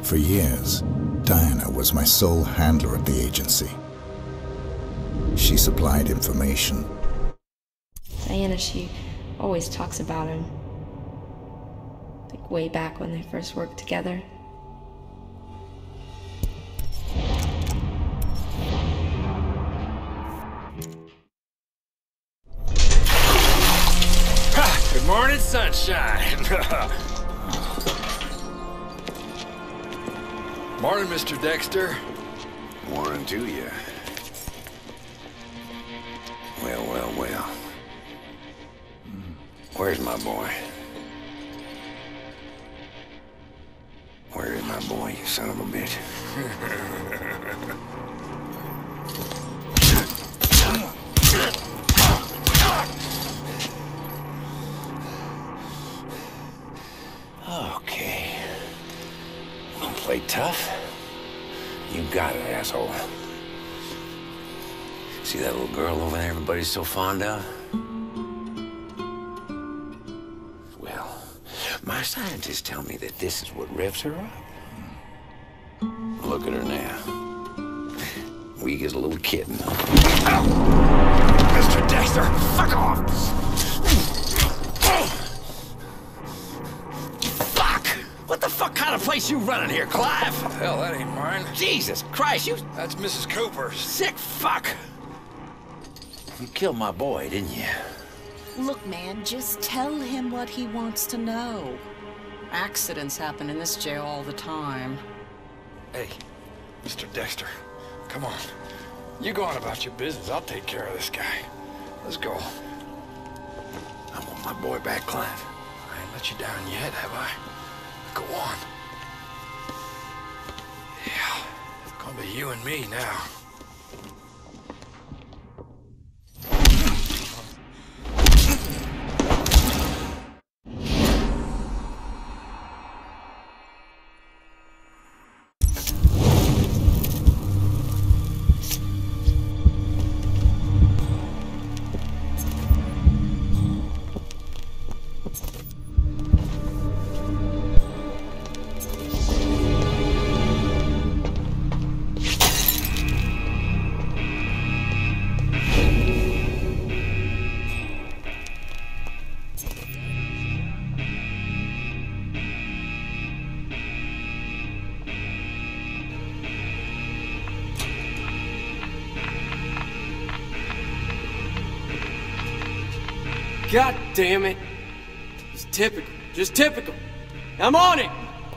For years, Diana was my sole handler at the agency. She supplied information. Diana, she always talks about him. Like way back when they first worked together. Good morning, sunshine. Morning, Mr. Dexter. Morning to you. Well, well, well. Where's my boy? Where is my boy, you son of a bitch? Okay. You play tough? You got it, asshole. See that little girl over there everybody's so fond of? Well, my scientists tell me that this is what revs her up. Look at her now. Weak as a little kitten. Ow! Mr. Dexter, fuck off! What the fuck kind of place you running here, Clive? Hell, that ain't mine. Jesus Christ, you... That's Mrs. Cooper's. Sick fuck! You killed my boy, didn't you? Look, man, just tell him what he wants to know. Accidents happen in this jail all the time. Hey, Mr. Dexter, come on. You go on about your business. I'll take care of this guy. Let's go. I want my boy back, Clive. I ain't let you down yet, have I? Go on. Yeah, it's gonna be you and me now. God damn it. It's typical. Just typical. I'm on it!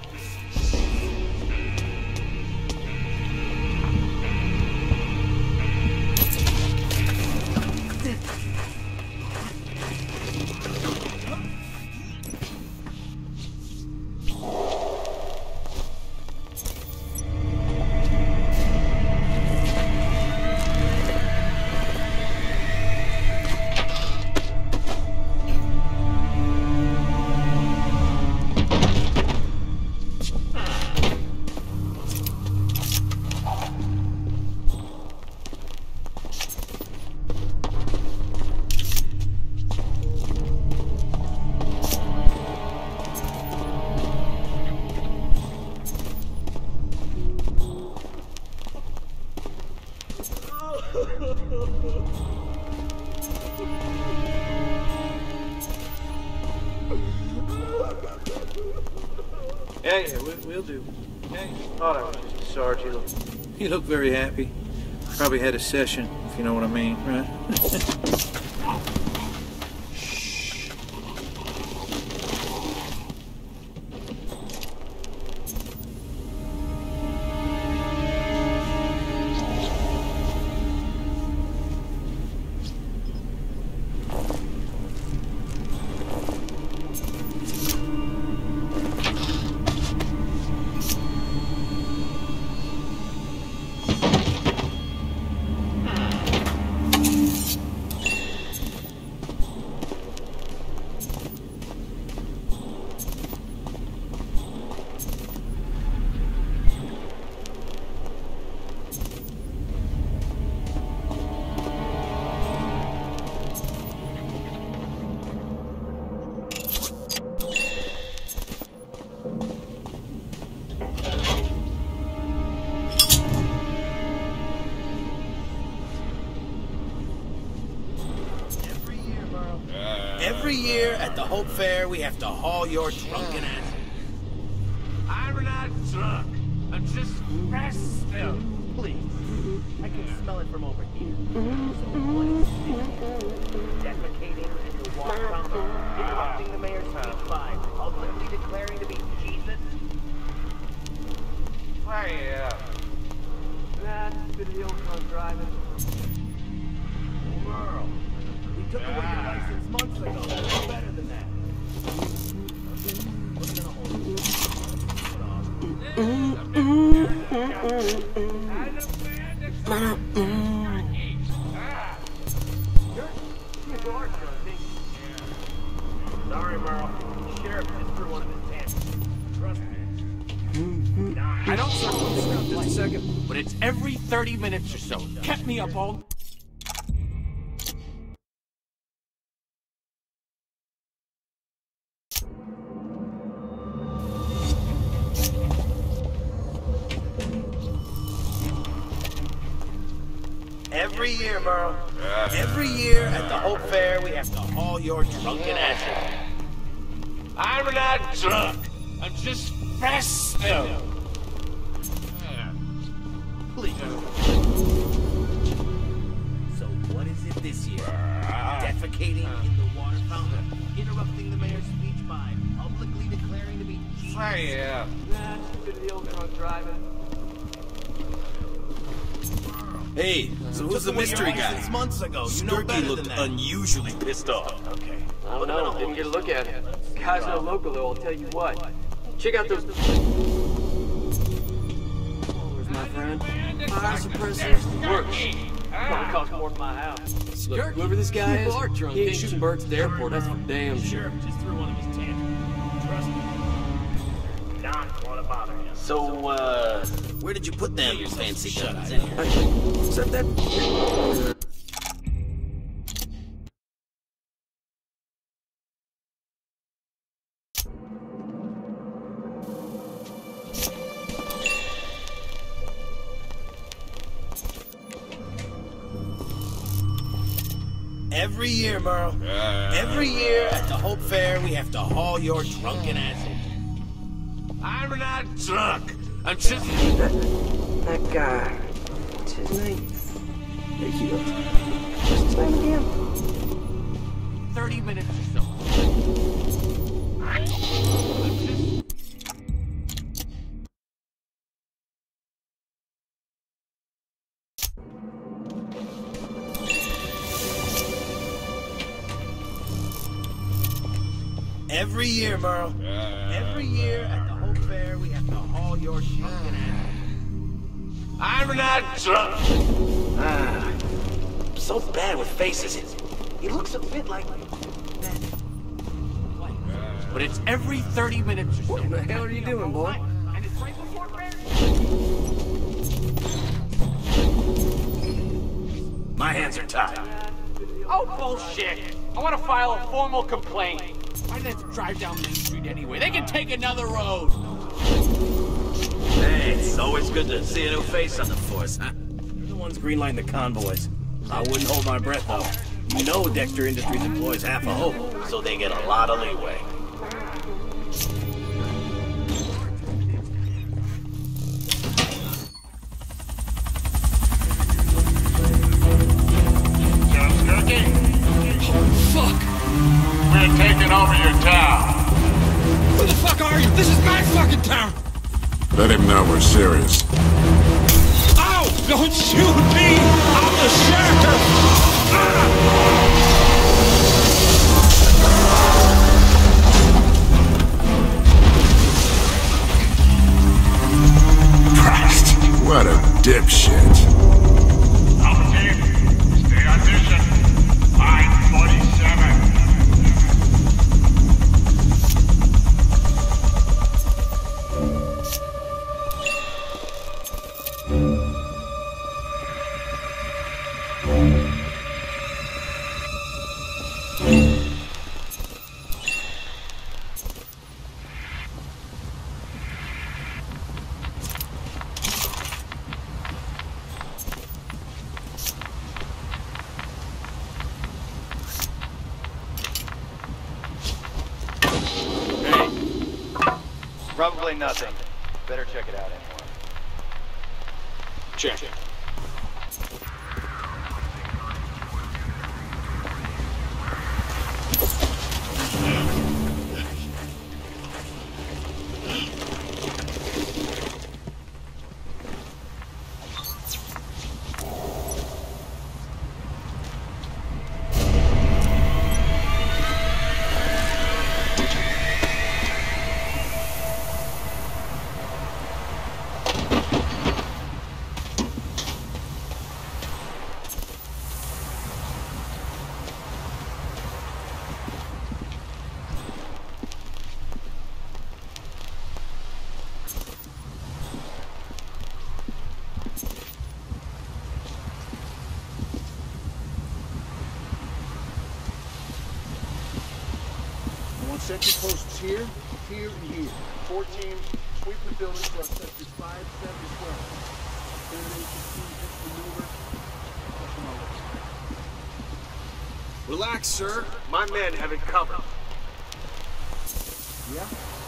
Yeah, we'll do. Okay. Thought I was just a Sarge. He looked very happy. Probably had a session, if you know what I mean, right? Every year at the Hope Fair, we have to haul your drunken ass. I'm not drunk. I'm just restive. Please. I can smell it from over here. So what is this? Defecating in the water fountain, interrupting the mayor's speech by publicly declaring to be Jesus? Hey, That's video drunk driving. Merle, we took away your license months ago. It's better than that. We're gonna hold you. Sorry, Merle. The sheriff just threw one of his hands. Trust me. I don't circle this stuff just a second, but it's every 30 minutes or so. Kept me up all... Every year, Merle. Every year at the Hope Fair, we have to haul your drunken ashes. I'm not drunk. I'm just festive. Please. So what is it this year? Defecating in the water fountain, interrupting the mayor's speech by publicly declaring to be Jesus. Hey, That's video drunk driving. Hey, so who's the mystery guy? Months ago, Sturkey looked unusually pissed off. Okay. I don't know, didn't get a look at it. Guy's no local though, I'll tell you what. Check out those... my friend. Fire suppressors works. Probably cost more than my house. Look, whoever this guy is, he ain't shooting birds at the airport, that's for damn sure. Just threw one of his tantrums. Trust me. Don't want to bother him. So, where did you put them fancy guns in here? Except that... Every year, Merle. Every year at the Hope Fair, we have to haul your drunken asses. I'm not drunk. I'm just... That guy... What's his name? What's his name again? 30 minutes or so. Every year, Merle. Every year at the Hope Fair, we have to haul your drunken asses. I'm not drunk. So bad with faces. He looks a bit like... But it's every 30 minutes or so. What the hell are you doing, boy? And it's right before Bear. My hands are tied. Oh, bullshit! I want to file a formal complaint. Why do they have to drive down Main Street anyway? They can take another road. Hey, it's always good to see a new face on the force, huh? You're the ones greenlighting the convoys. I wouldn't hold my breath, though. You know Dexter Industries employs half a Hope, so they get a lot of leeway. We're taking over your town. Who the fuck are you? This is my fucking town. Let him know we're serious. Ow! Don't shoot me! I'm the sheriff! Christ, what a dipshit. Up team, stay on mission. Line 47. find nothing. Better check it out anyway. Check. Sentry posts here, here, and here. 4 teams, sweep the building for sectors 5, 7, 12. Termination team, just maneuver. Relax, sir. My men have it covered. Yeah?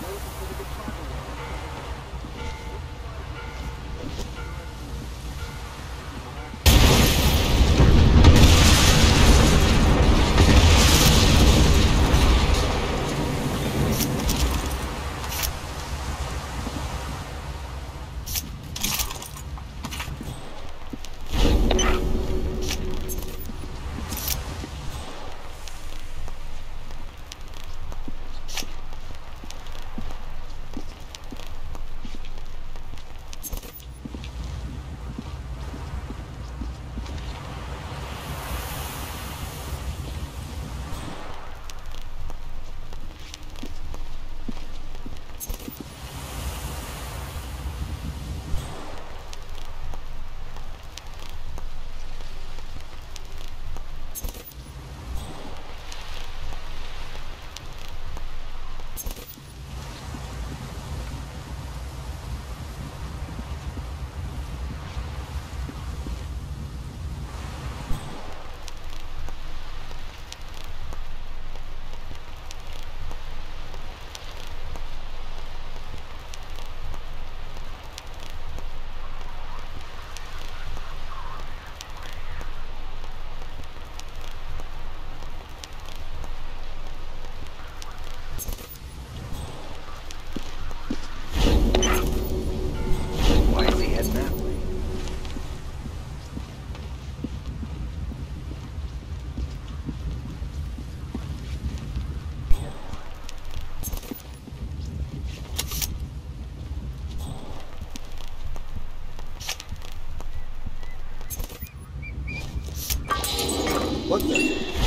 What the?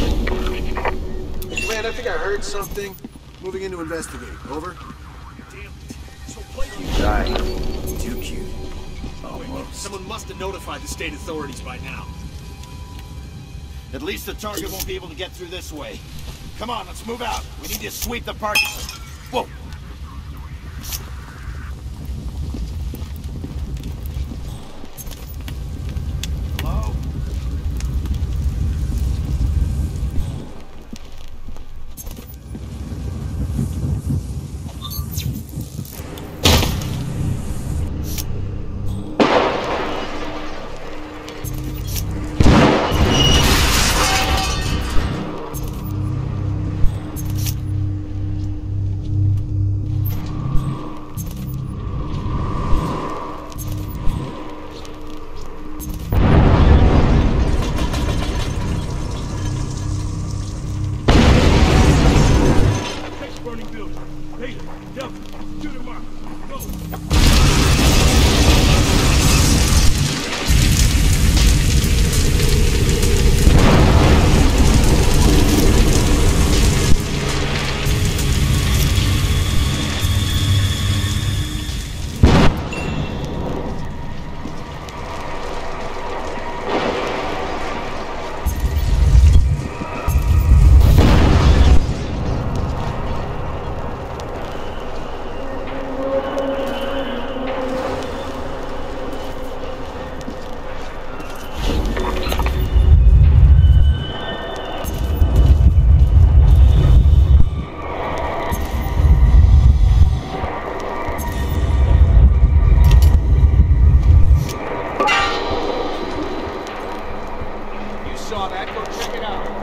Man, I think I heard something. Moving in to investigate. Over. Right. Too cute. Almost. Someone must have notified the state authorities by now. At least the target won't be able to get through this way. Come on, let's move out. We need to sweep the park. Whoa! Hello? saw that. Go check it out.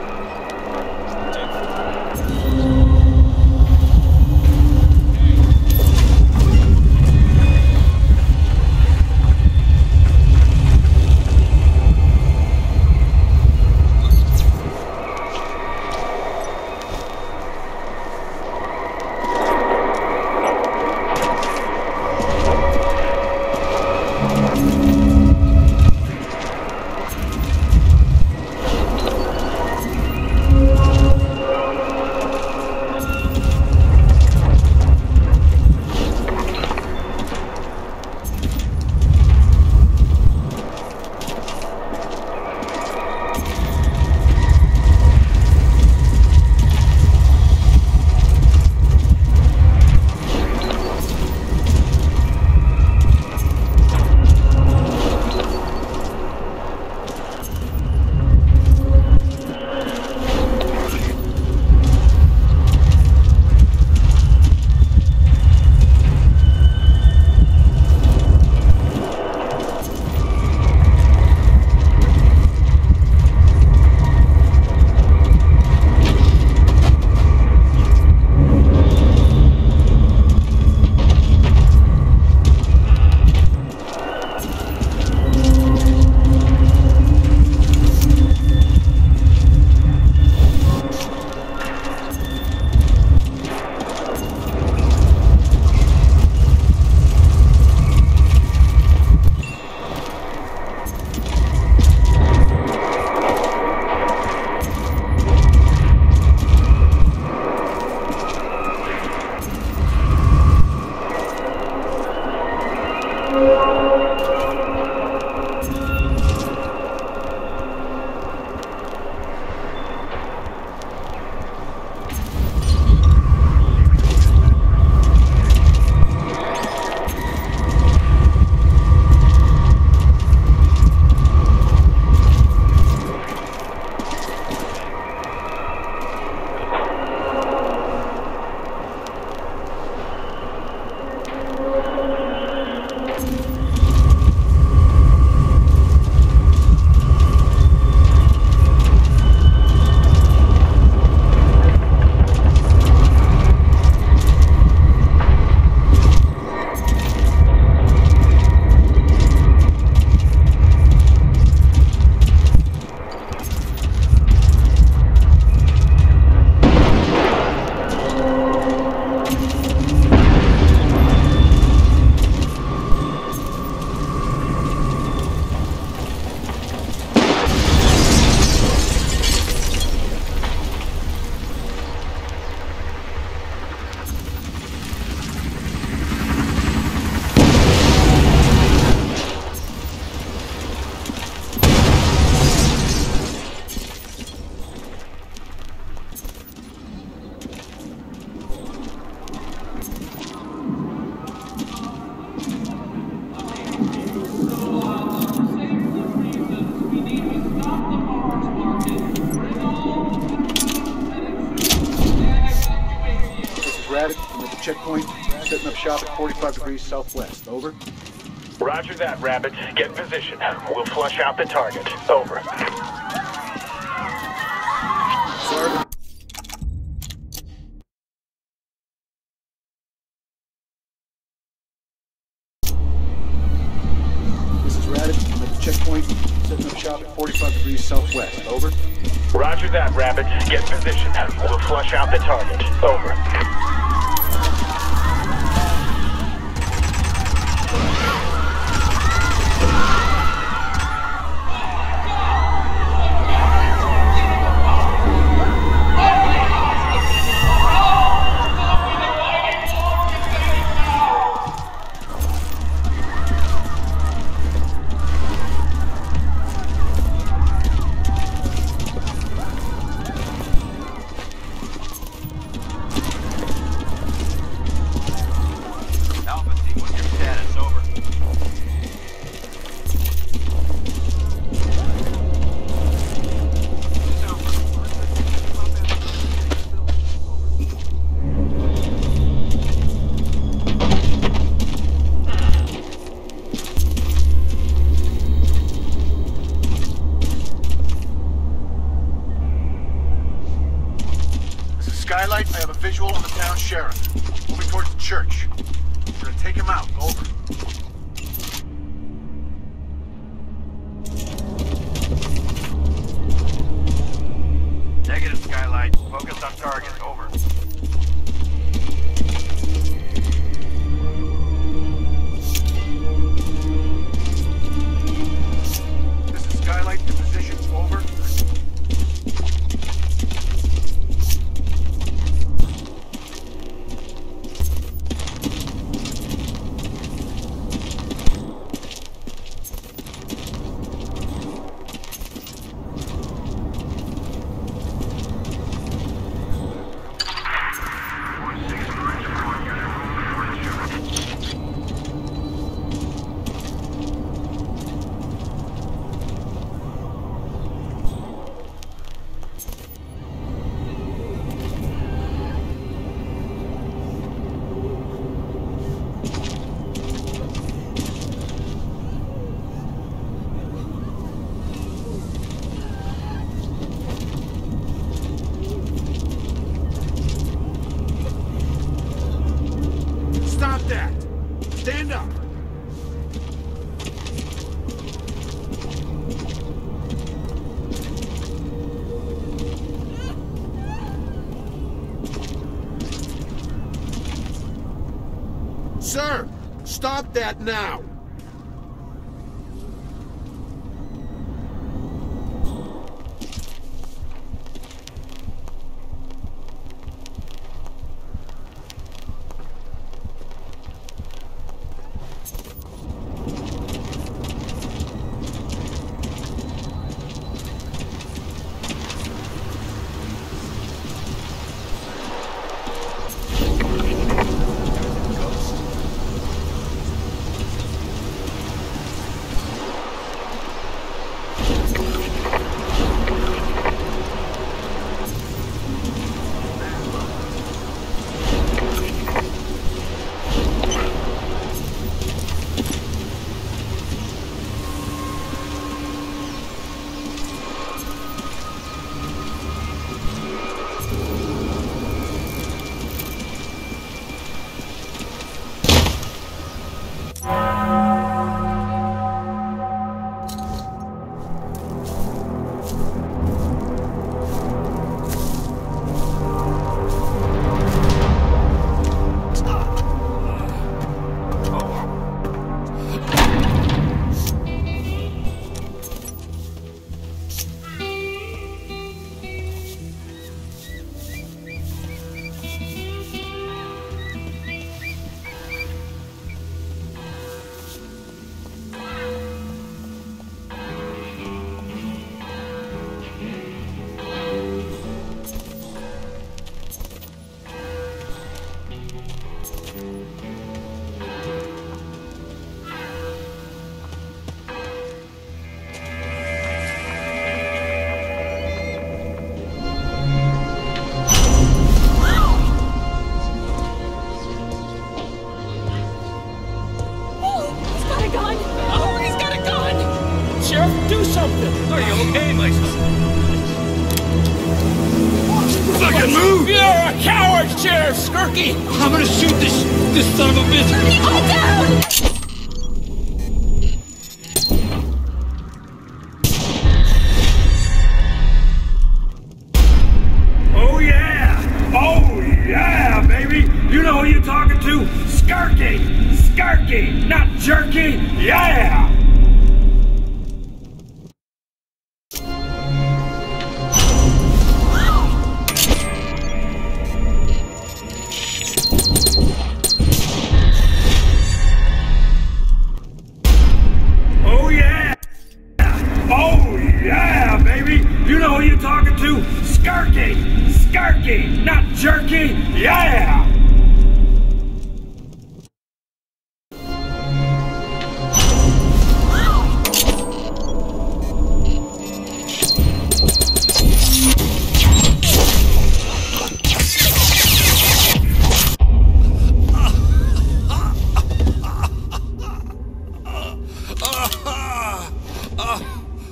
Checkpoint, setting up shop at 45 degrees southwest. Over. Roger that, Rabbit. Get in position. We'll flush out the target. Over. Sorry. This is Rabbit. I'm at the checkpoint, setting up shop at 45 degrees southwest. Over. Roger that, Rabbit. Get in position. We'll flush out the target. Over. Skylight, I have a visual on the town sheriff. Moving towards the church. We're gonna take him out. Over. Negative, Skylight. Focus on target. Over. This is Skylight in position. Over. Stop that! Stand up! Sir, stop that now! Are you okay, my son? Fucking move! You're a coward, Sheriff Skirky! I'm gonna shoot this son of a bitch! All down! Oh yeah, baby! You know who you're talking to? Skirky! Skirky! Not jerky! Yeah! Oh yeah, baby! You know who you're talking to? Skirky! Skirky! Not jerky! Yeah!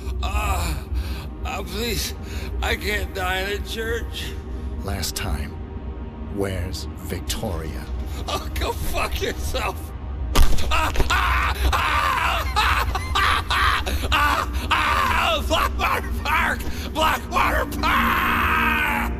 Please, I can't die in a church. Last time, Where's Victoria? Oh, go fuck yourself! Blackwater Park! Blackwater Park!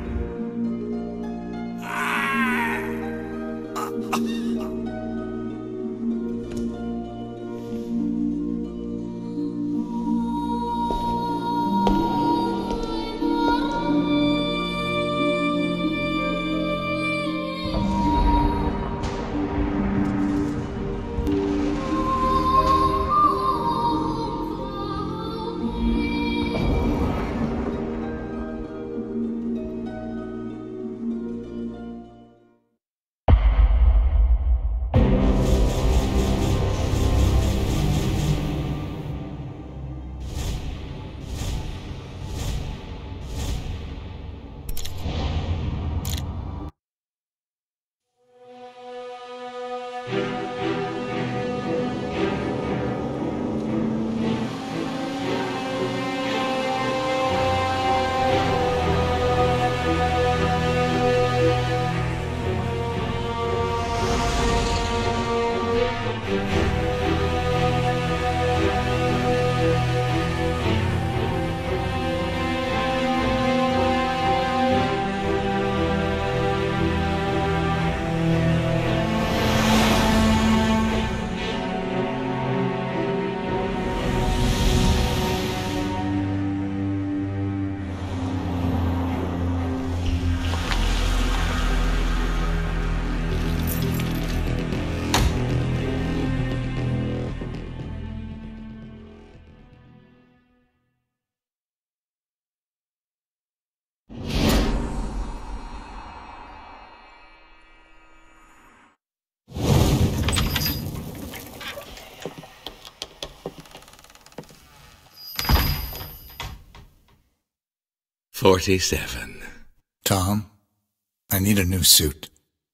"47. Tom, I need a new suit.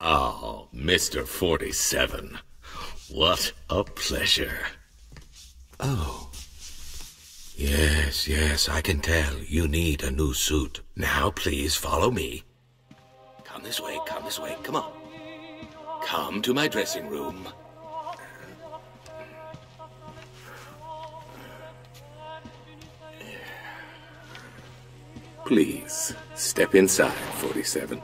Oh, Mr. 47. What a pleasure. Oh. Yes, I can tell you need a new suit. Now, please follow me. Come this way, come on. Come to my dressing room. Please, step inside, 47.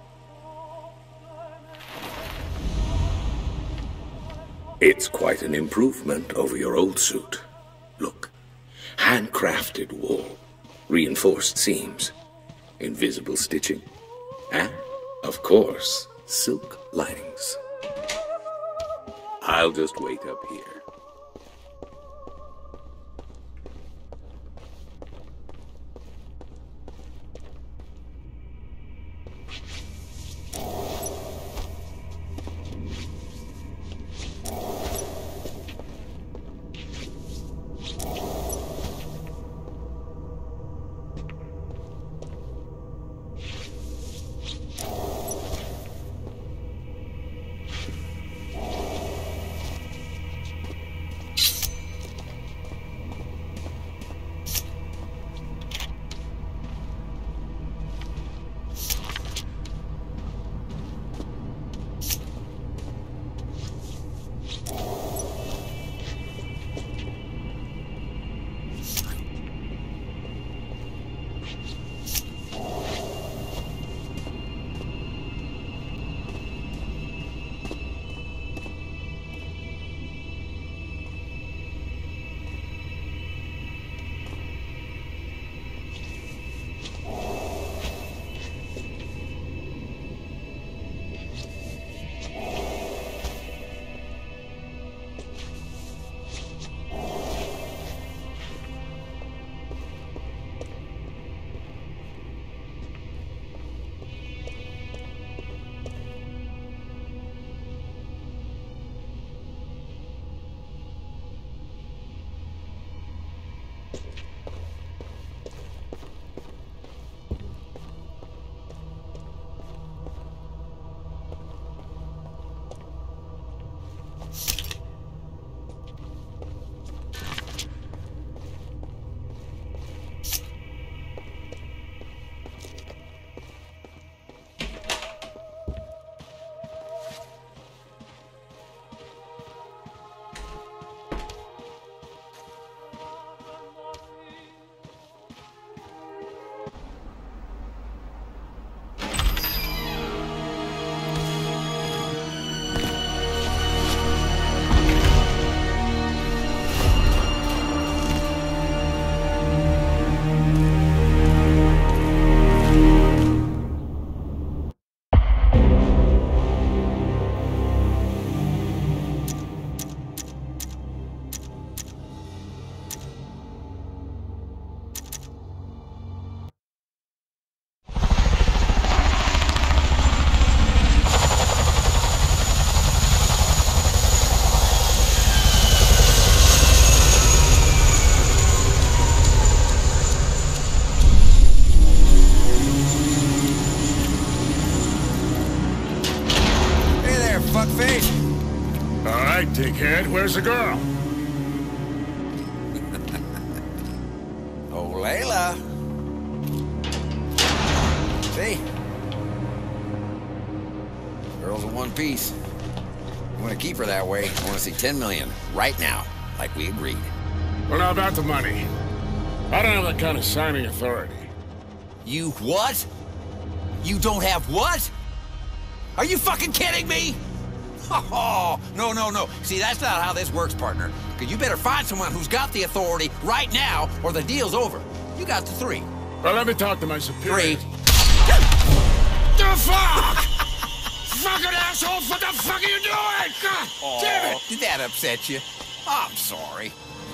It's quite an improvement over your old suit. Look, handcrafted wool, reinforced seams, invisible stitching, and, of course, silk linings. I'll just wait up here. where's the girl? Oh, Layla. See? Girl's in one piece. You want to keep her that way, I want to see 10 million right now, like we agreed. Well, now about the money. I don't have that kind of signing authority. You what? You don't have what? Are you fucking kidding me? Oh, no, no, no. See, that's not how this works, partner. Because you better find someone who's got the authority right now, or the deal's over. You got the 3. Well, let me talk to my superior. 3. The fuck? Fucking asshole, what the fuck are you doing? God damn it! Did that upset you? I'm sorry.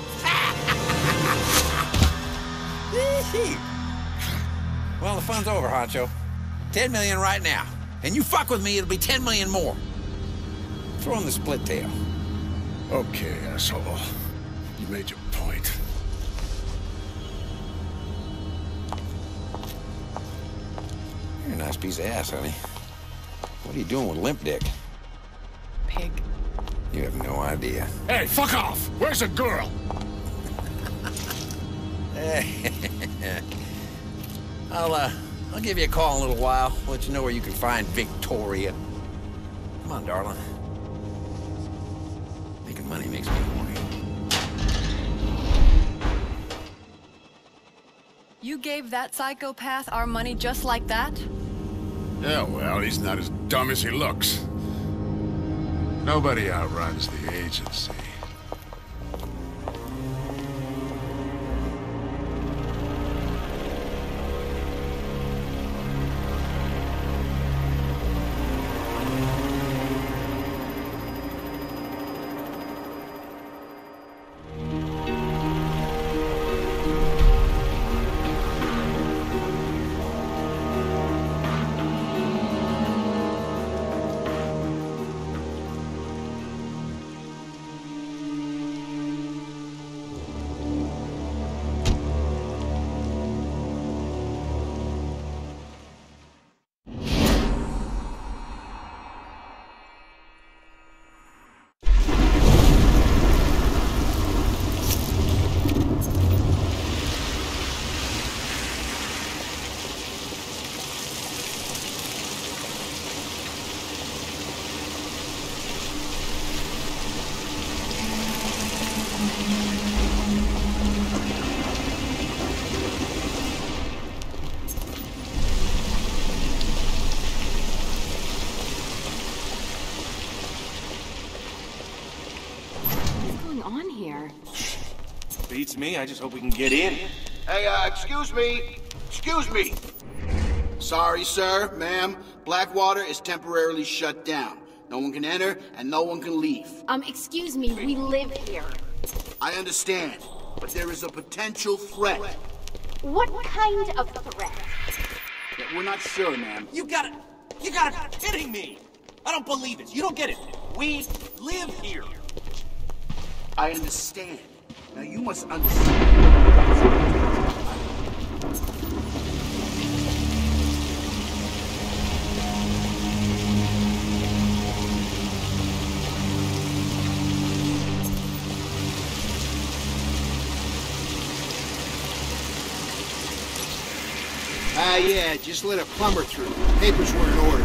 Well, the fun's over, Honcho. 10 million right now. And you fuck with me, it'll be 10 million more. Throw in the split tail. Okay, asshole. You made your point. You're a nice piece of ass, honey. What are you doing with Limp Dick? Pig. You have no idea. Hey, fuck off! Where's the girl? I'll give you a call in a little while. Let you know where you can find Victoria. Come on, darling. Making money makes me horny. You gave that psychopath our money just like that? Yeah, well, he's not as dumb as he looks. Nobody outruns the agency. Beats me. I just hope we can get in. Hey, excuse me. Excuse me. Sorry, sir, ma'am. Blackwater is temporarily shut down. No one can enter, and no one can leave. Excuse me, we live here. I understand, but there is a potential threat. What kind of threat? Yeah, we're not sure, ma'am. You gotta be kidding me! I don't believe it. You don't get it. We live here. I understand. Now you must understand. Yeah, just let a plumber through. Papers were in order.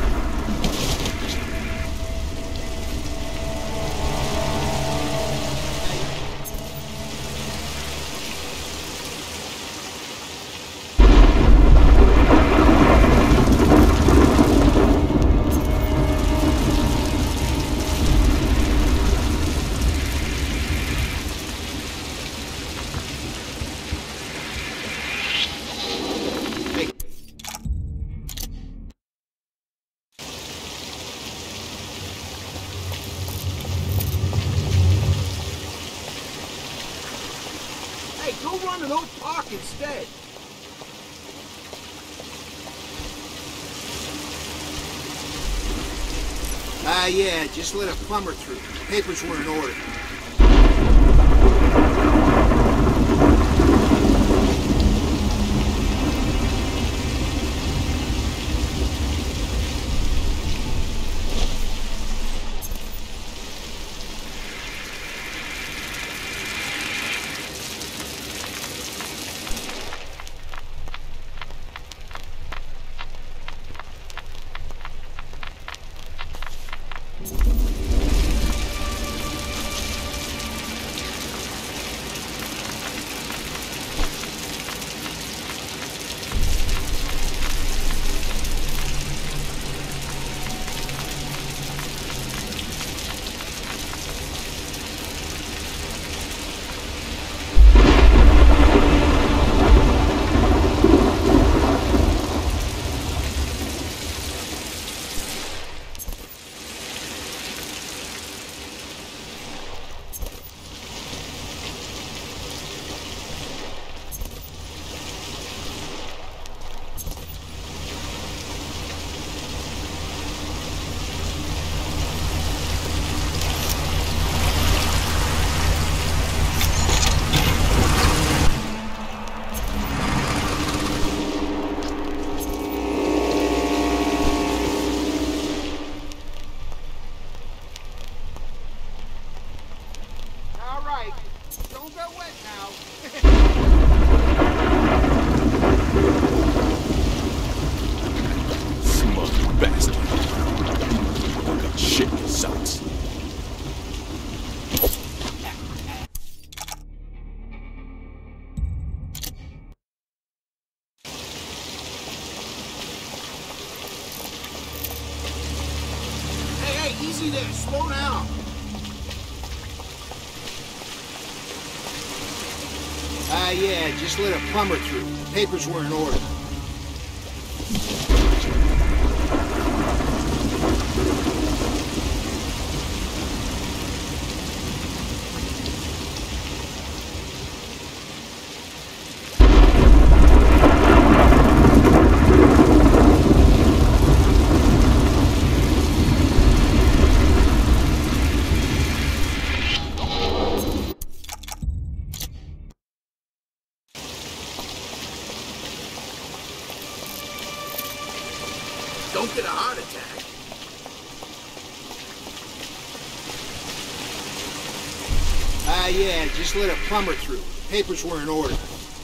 Instead. Yeah, just let a plumber through. Papers were in order. slow down. Yeah, just let a plumber through. The papers were in order. Don't get a heart attack. Yeah, just let a plumber through. The papers were in order.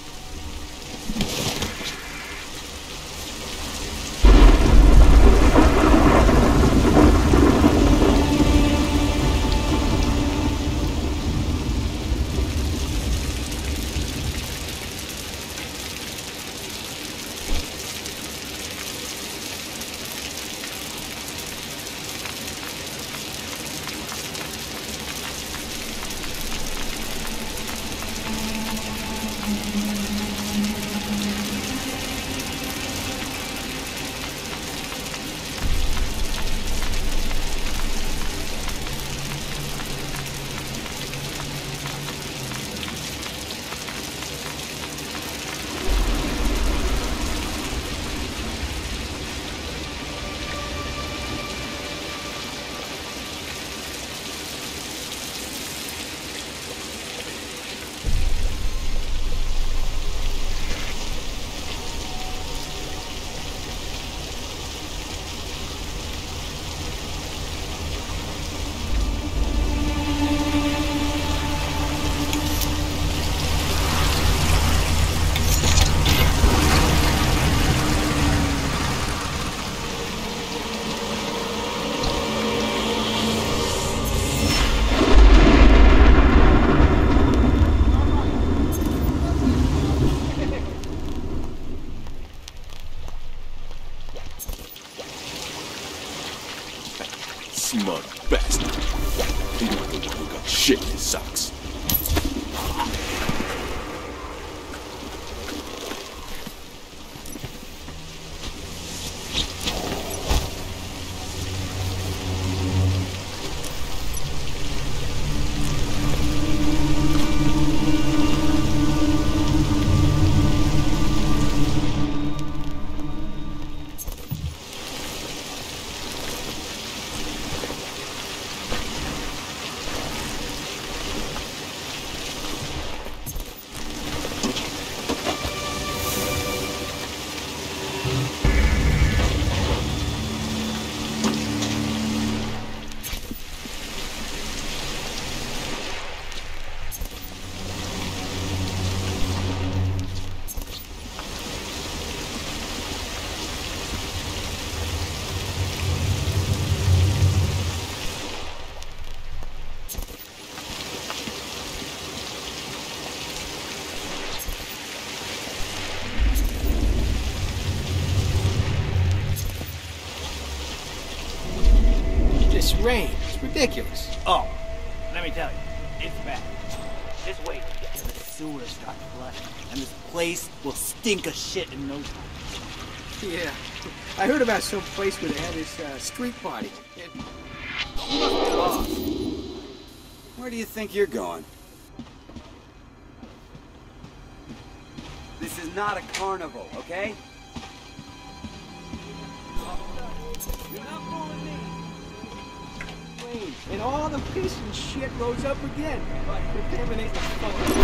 Smug bastard. He's not the one who got shit in his socks. This rain, it's ridiculous. Oh, let me tell you, it's bad. Just wait till the sewers start flushing, and this place will stink of shit in no time. Yeah, I heard about some place where they had this street party. You must be lost. Where do you think you're going? This is not a carnival, okay? You're not fooling me. And all the piss and shit rose up again. Contaminate the fucking...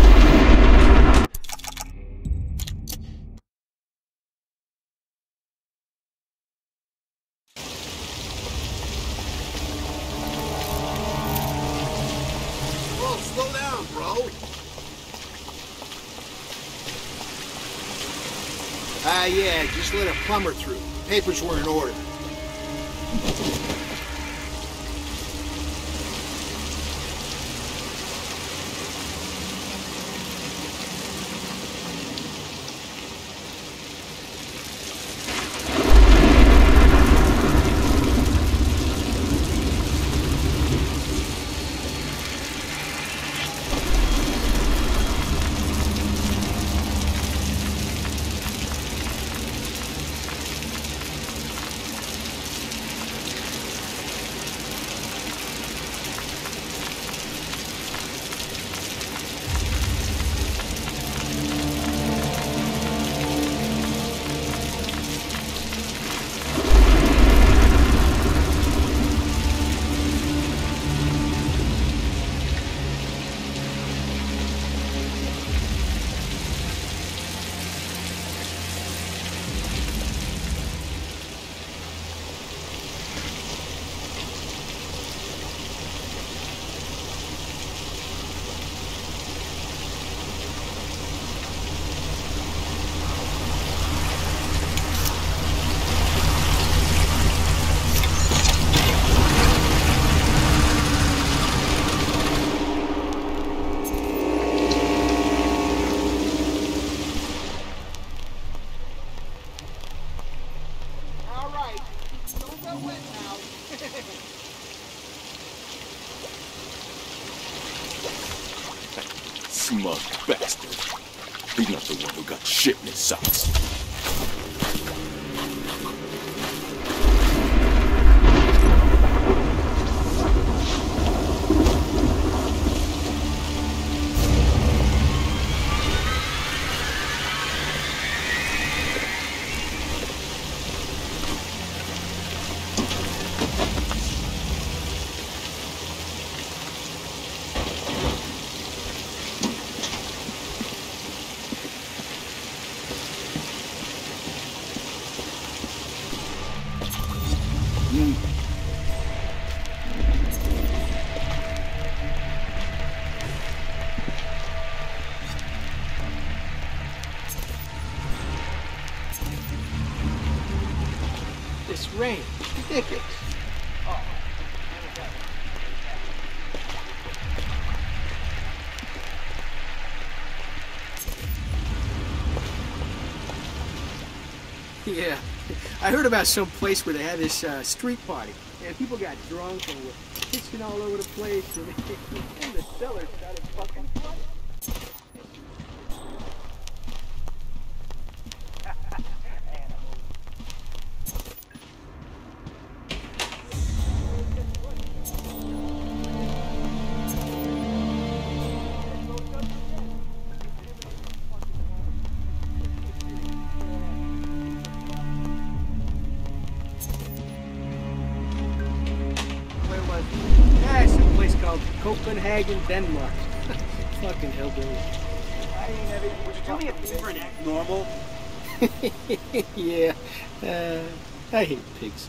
Whoa, slow down, bro. Yeah, just let a plumber through. Papers were in order. camouflage bastard. He's not the one who got shit in his socks. This rain, ridiculous. Yeah, I heard about some place where they had this street party, and people got drunk and were pissing all over the place, and the cellar started fucking flooding. Yeah, it's a place called Copenhagen, Denmark. Fucking hillbilly. Would you tell me a favor and act normal? Yeah, I hate pigs.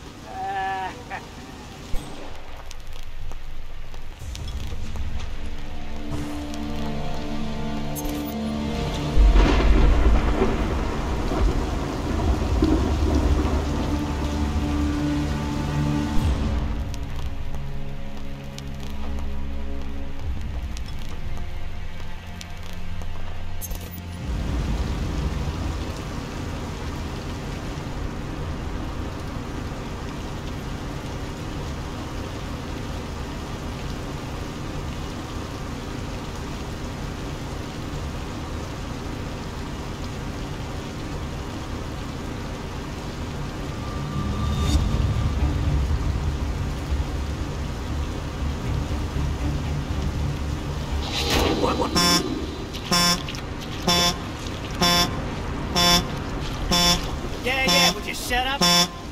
Yeah, would you shut up?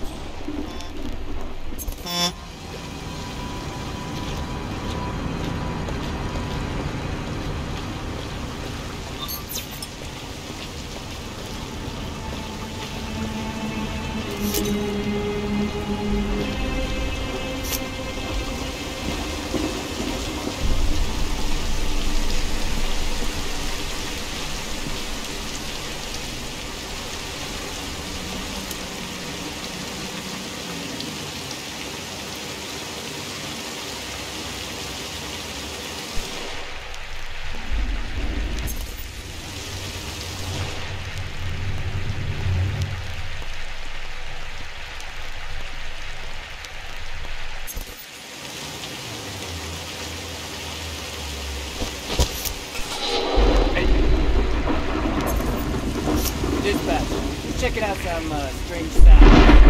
Dispatch, checking out some strange sound.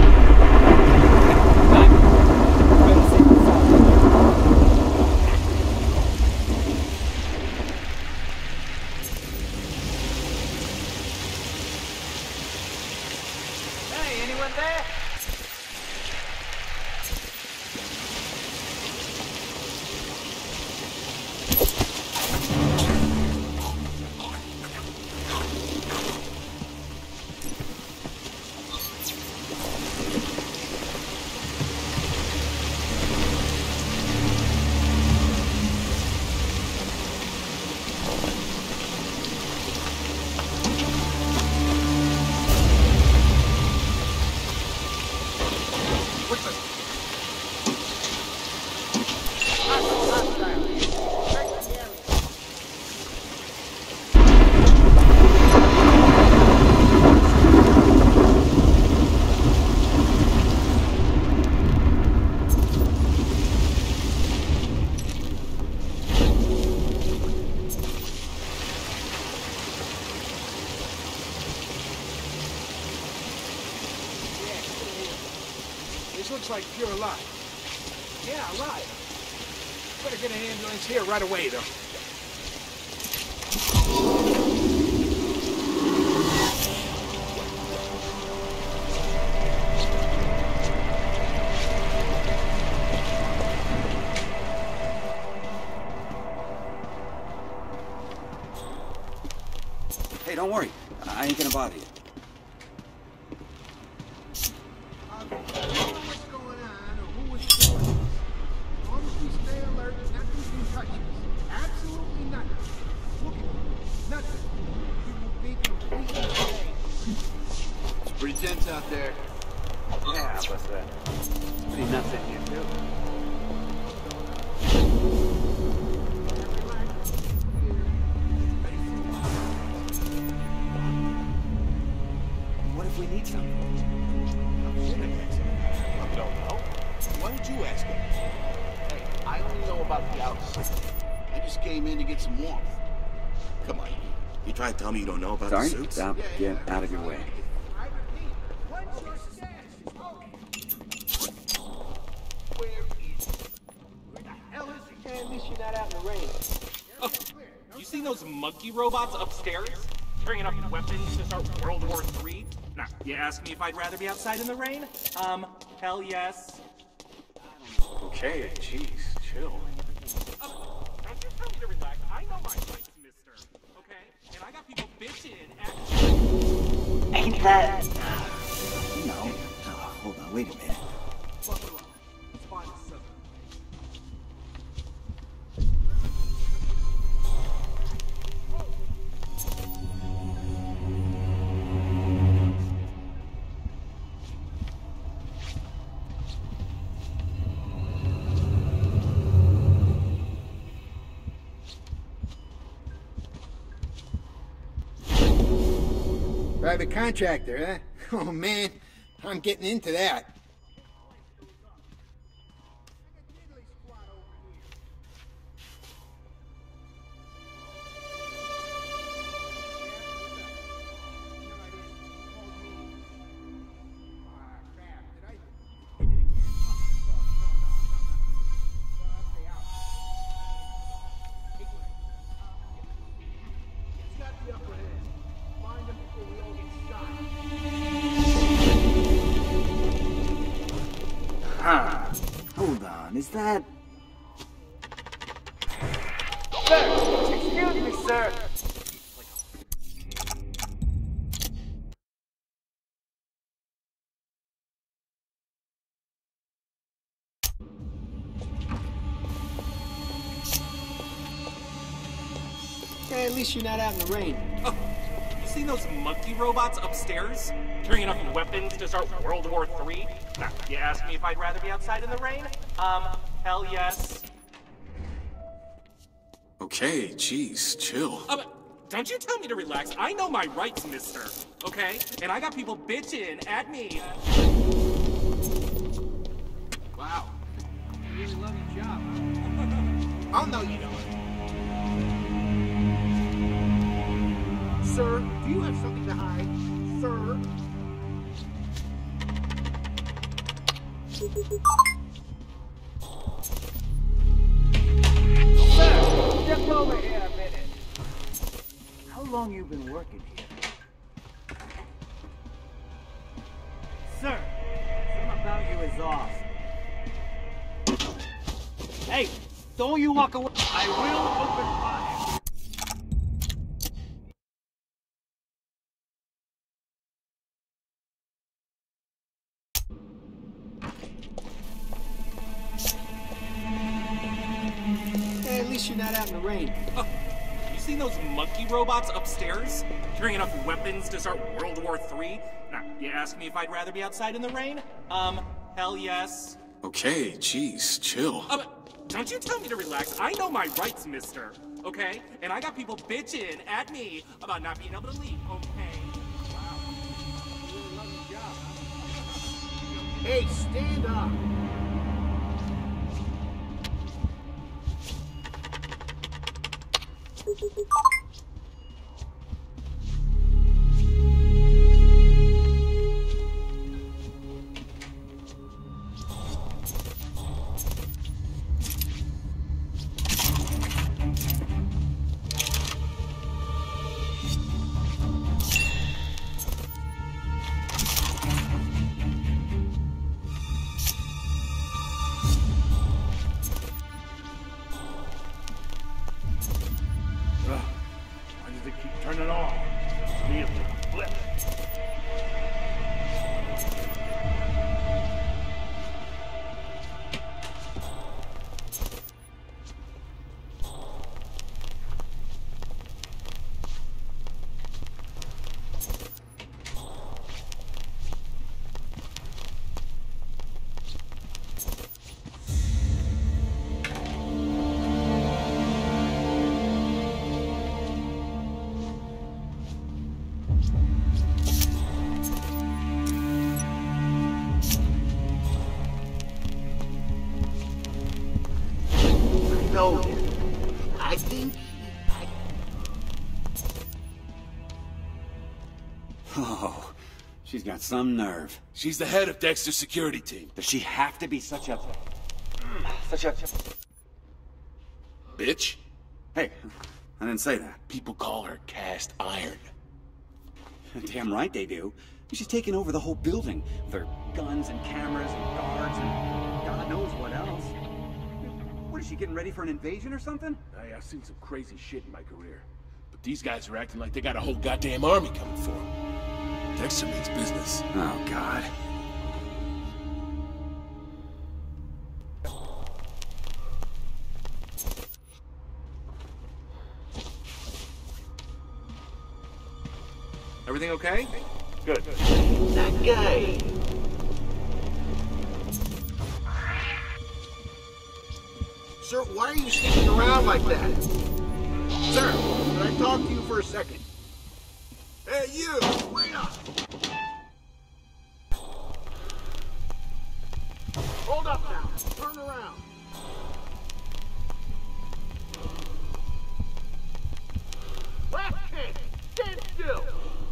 Hey, anyone there? This looks like you're alive. Yeah, alive. Better get an ambulance here right away, though. Hey, don't worry. I ain't gonna bother you. Pretty tense out there. Yeah, but pretty nuts in here, too. What if we need something? I don't know. Why don't you ask him? Hey, I only know about the outside. I just came in to get some warmth. Come on. You trying to tell me you don't know about Sorry? the suits? Stop. Get out of your way. At least you're not out in the rain. Oh, you seen those monkey robots upstairs? Bringing up weapons to start World War III? Now, you ask me if I'd rather be outside in the rain? Hell yes. Okay, jeez, chill. Don't you tell me to relax. I know my rights, mister. Okay? And I got people bitching at... Ain't that... No. Hold on, wait a minute. Private contractor, huh? Oh, man. I'm getting into that. Hold on, is that... Sir! Excuse me, sir! Okay, at least you're not out in the rain. Oh, you seen those monkey robots upstairs? Bringing up weapons to start World War III? Now, you ask me if I'd rather be outside in the rain? Hell yes. Okay, jeez, chill. But don't you tell me to relax. I know my rights, mister. Okay? And I got people bitching at me. Wow. You really love your job, huh? Oh, no, you don't. Sir, do you have something to hide? Sir? Sir! Step over here a minute. How long you been working here? Sir, something about you is off. Hey, don't you walk away. I will open fire. At least you're not out in the rain. Oh, you seen those monkey robots upstairs? Bringing up weapons to start World War III? Now, you ask me if I'd rather be outside in the rain? Hell yes. Okay, jeez, chill. But don't you tell me to relax. I know my rights, mister. Okay? And I got people bitching at me about not being able to leave, okay? Wow. You really love your job, huh? Hey, stand up. Oh, she's got some nerve. She's the head of Dexter's security team. Does she have to be such a... Bitch? Hey, I didn't say that. People call her cast iron. Damn right they do. She's taking over the whole building with her guns and cameras and guards and God knows what else. What, is she getting ready for an invasion or something? Hey, I've seen some crazy shit in my career. But these guys are acting like they got a whole goddamn army coming for them. Dexter means business. Oh, God. Everything okay? Good. That guy. Sir, why are you sneaking around like that? Sir, can I talk to you for a second? Hey, you! Wait up! Hold up now. Turn around. Left hand! Stand still!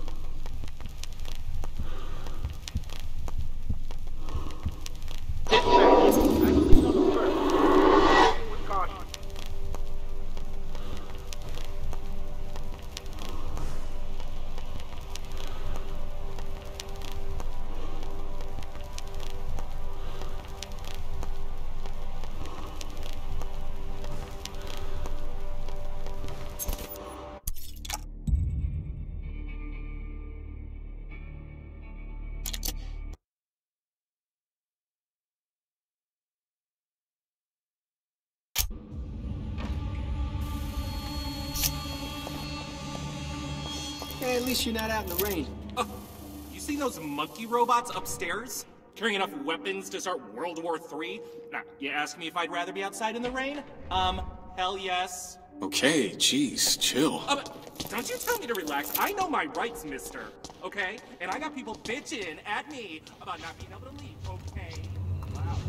Hey, at least you're not out in the rain. You seen those monkey robots upstairs? Carrying enough weapons to start World War III? Now, you ask me if I'd rather be outside in the rain? Hell yes. Okay, jeez, chill. Don't you tell me to relax. I know my rights, mister. Okay? And I got people bitching at me about not being able to leave, okay? Wow.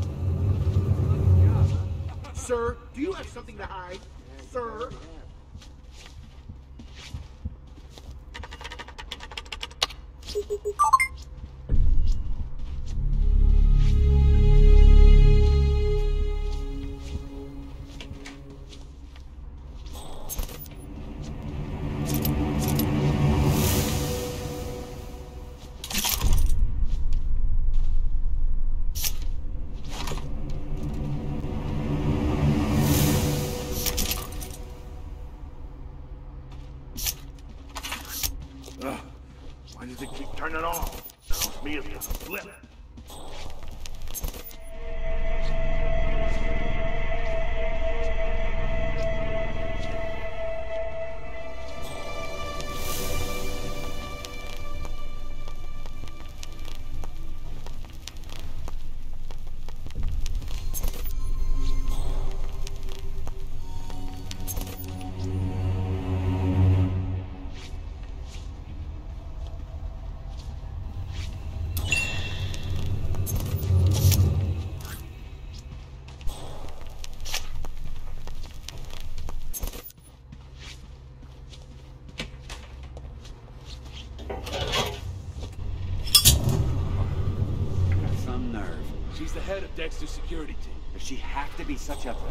Sir, do you have something to hide? Sir? Why does it keep turning on? Tells me it's gonna flip. She's the head of Dexter's security team. Does she have to be such a...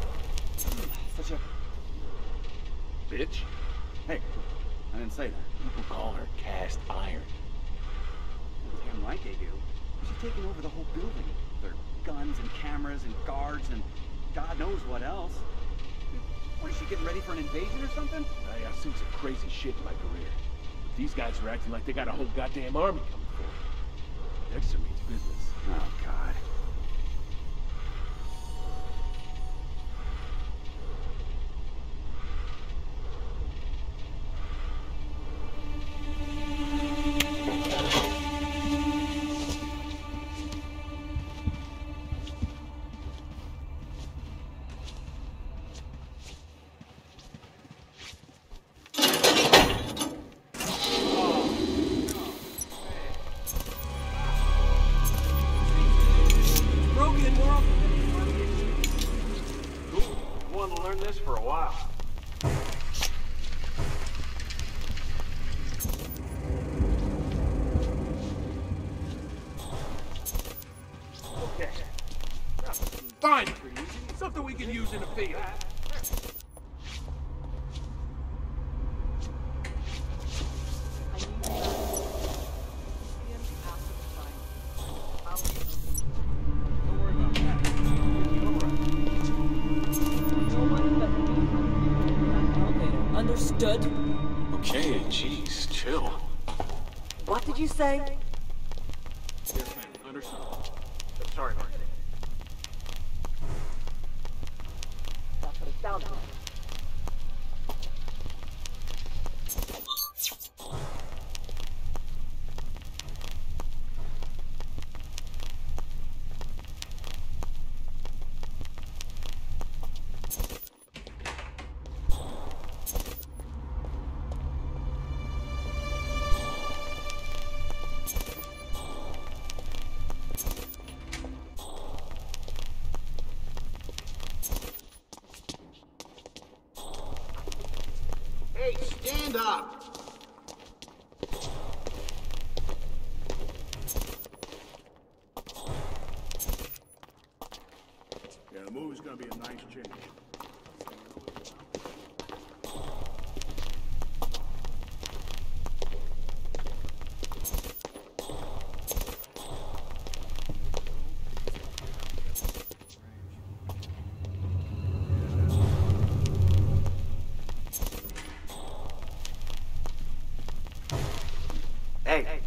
Bitch? Hey, I didn't say that. People call her cast iron. Damn right they do. She's taking over the whole building with her guns and cameras and guards and God knows what else. What, is she getting ready for an invasion or something? Hey, I've seen some crazy shit in my career. But these guys are acting like they got a whole goddamn army coming for them. Dexter means business. Oh, God. Fine. Something we can use in the field. Understood? Okay, jeez, chill. What did you say? Yes, ma'am. Understood. Sorry, Mark. That's what it sounds like. Hey, stand up! Yeah, the movie's gonna be a nice change. Hey.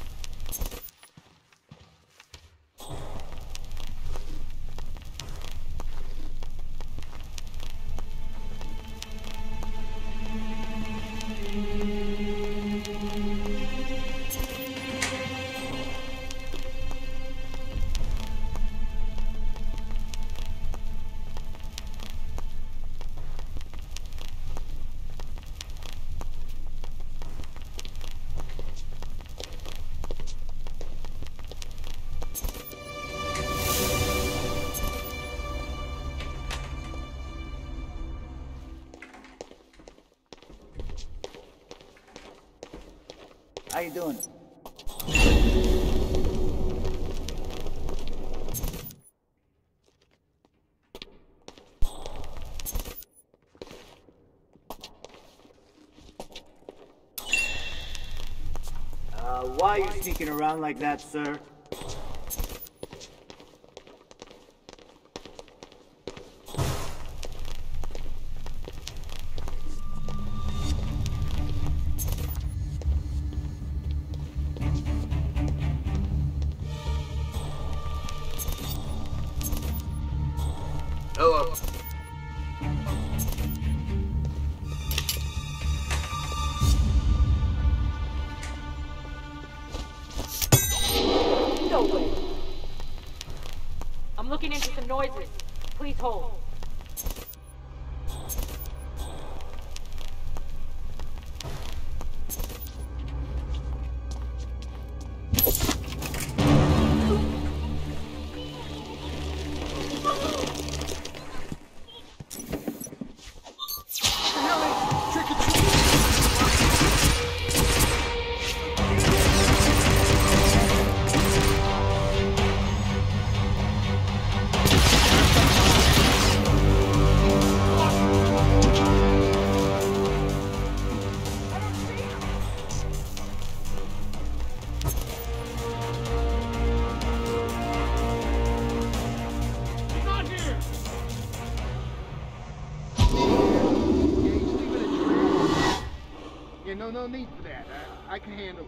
How you doing? Why are you sneaking around like that, sir? Hello. No way. I'm looking into some noises. Please hold. No need for that. I can handle it.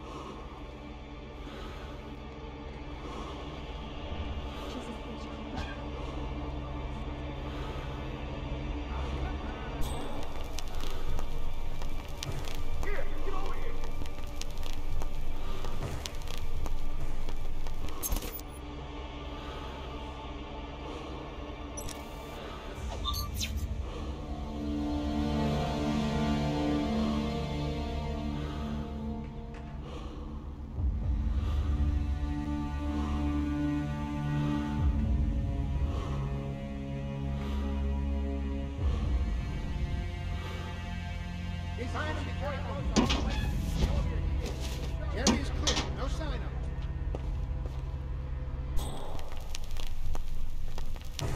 He's hiding before he goes all the way. Area is clear. No sign of him.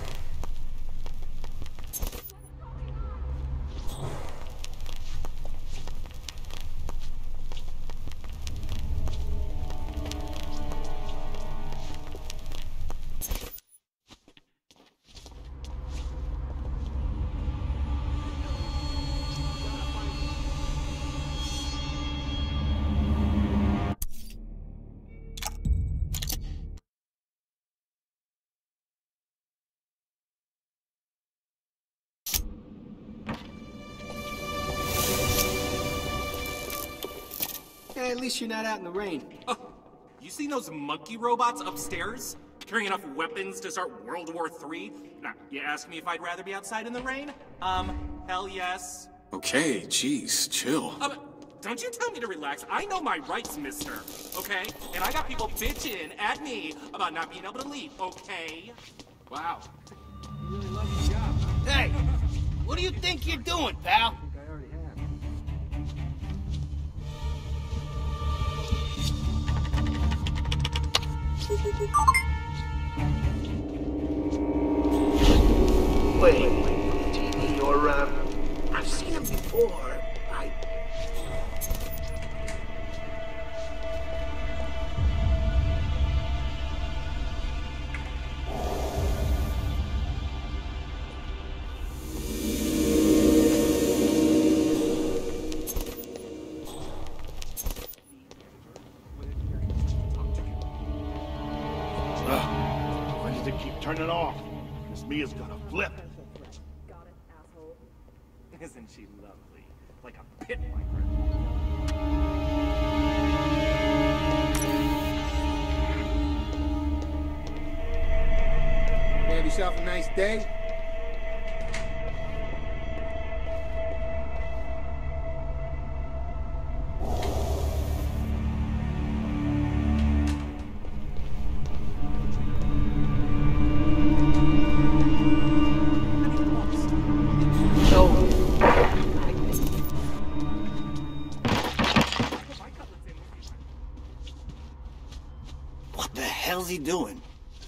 At least you're not out in the rain. You seen those monkey robots upstairs? Carrying enough weapons to start World War III? Now, you ask me if I'd rather be outside in the rain? Hell yes. Okay, jeez, chill. Don't you tell me to relax. I know my rights, mister, okay? And I got people bitching at me about not being able to leave, okay? Wow. You really love your job. Hey, what do you think you're doing, pal? I already Wait, TV or, I've seen him before. Why does it keep turning off? This Mia's gonna flip. Isn't she lovely? Like a pit viper. Have yourself a nice day. What the hell's he doing?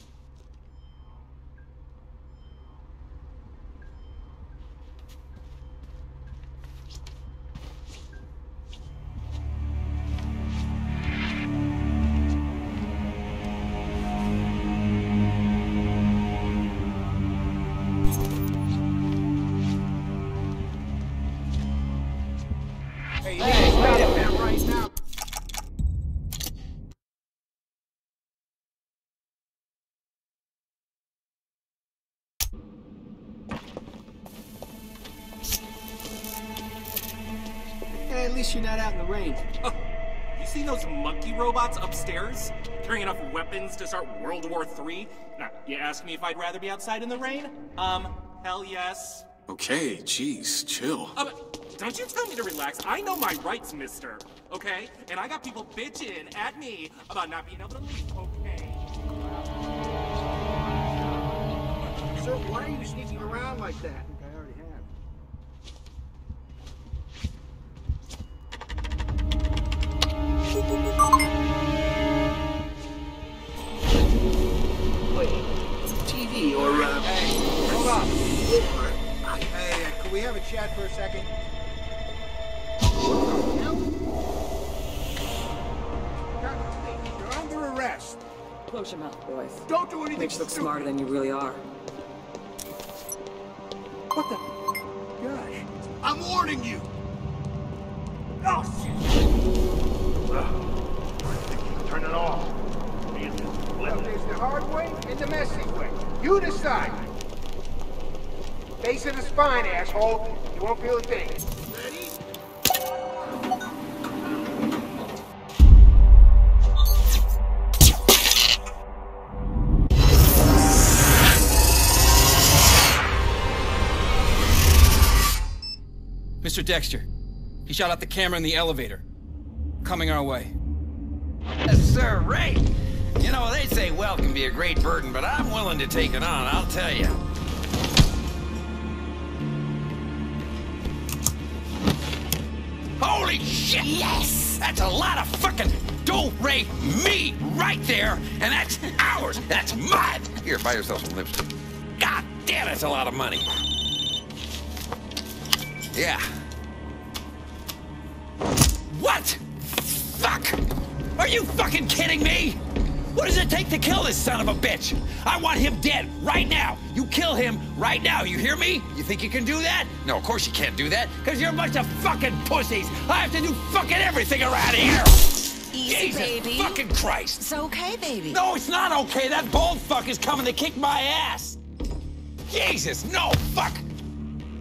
Hey, you need to stop that right now. At least you're not out in the rain. You seen those monkey robots upstairs? Carrying enough weapons to start World War III? Now, you ask me if I'd rather be outside in the rain? Hell yes. Okay, jeez, chill. Don't you tell me to relax. I know my rights, mister, okay? And I got people bitching at me about not being able to leave, okay? Sir, why are you sneaking around like that? I think I already Wait, TV or, Hey, hold on. Hey, could we have a chat for a second? You're under arrest. Close your mouth, boys. Don't do anything Makes you look stupid. smarter than you really are. What the? Gosh. I'm warning you! Oh, shit. Turn it off. Well, there's the hard way and the messy way. You decide. Base of the spine, asshole. You won't feel a thing. Ready? Mr. Dexter, he shot out the camera in the elevator. Coming our way. Yes, sir, Ray. You know, they say wealth can be a great burden, but I'm willing to take it on, I'll tell you. Holy shit! Yes! That's a lot of fucking do-re-mi right there, and that's ours! That's mine! Here, buy yourself some lipstick. God damn, that's a lot of money. Yeah. What? Fuck! Are you fucking kidding me? What does it take to kill this son of a bitch? I want him dead right now. You kill him right now, you hear me? You think you can do that? No, of course you can't do that, because you're a bunch of fucking pussies. I have to do fucking everything around here. Easy, Jesus baby. fucking Christ. It's okay, baby. No, it's not okay. That bald fuck is coming to kick my ass. Jesus, no, fuck.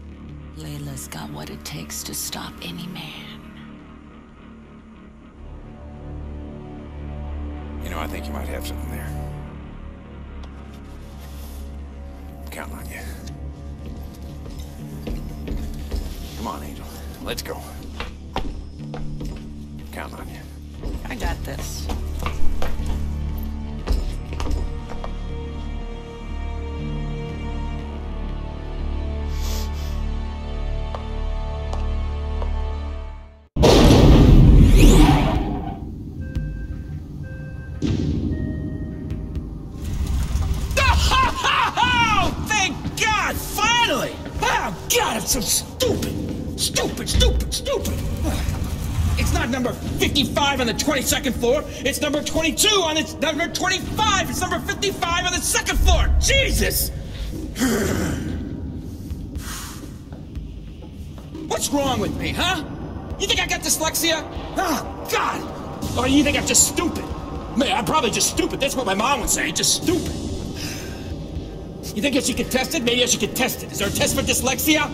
Layla's got what it takes to stop any man. You know, I think you might have something there. I'm counting on you. Come on, Angel. Let's go. I'm counting on you. I got this. So stupid! Stupid! It's not number 55 on the 22nd floor. It's number 22 on it's number 25. It's number 55 on the 2nd floor. Jesus! What's wrong with me, huh? You think I got dyslexia? Oh, God! Or you think I'm just stupid? Man, I'm probably just stupid. That's what my mom would say. Just stupid. You think I should get tested? Maybe I should get tested. Is there a test for dyslexia?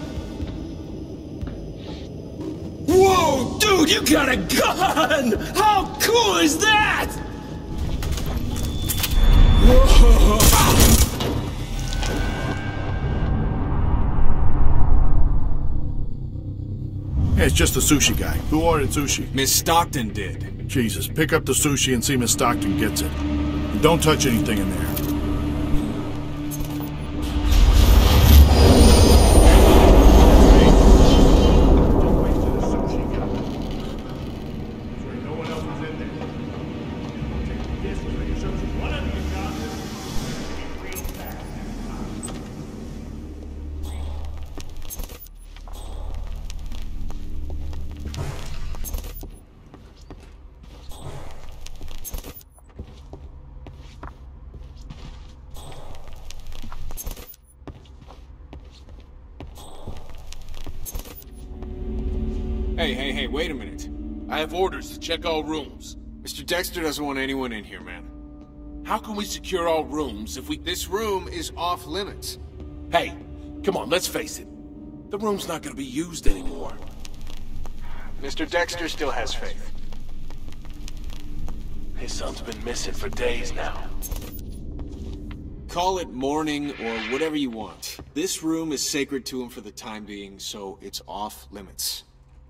Whoa, dude, you got a gun! How cool is that? Whoa. Hey, it's just the sushi guy. Who ordered sushi? Miss Stockton did. Jesus, pick up the sushi and see Miss Stockton gets it. And don't touch anything in there. Hey, wait a minute. I have orders to check all rooms. Mr. Dexter doesn't want anyone in here, man. How can we secure all rooms if this room is off limits? Hey, come on, let's face it. The room's not gonna be used anymore. Mr. Dexter still has faith. His son's been missing for days now. Call it mourning or whatever you want. This room is sacred to him for the time being, so it's off limits.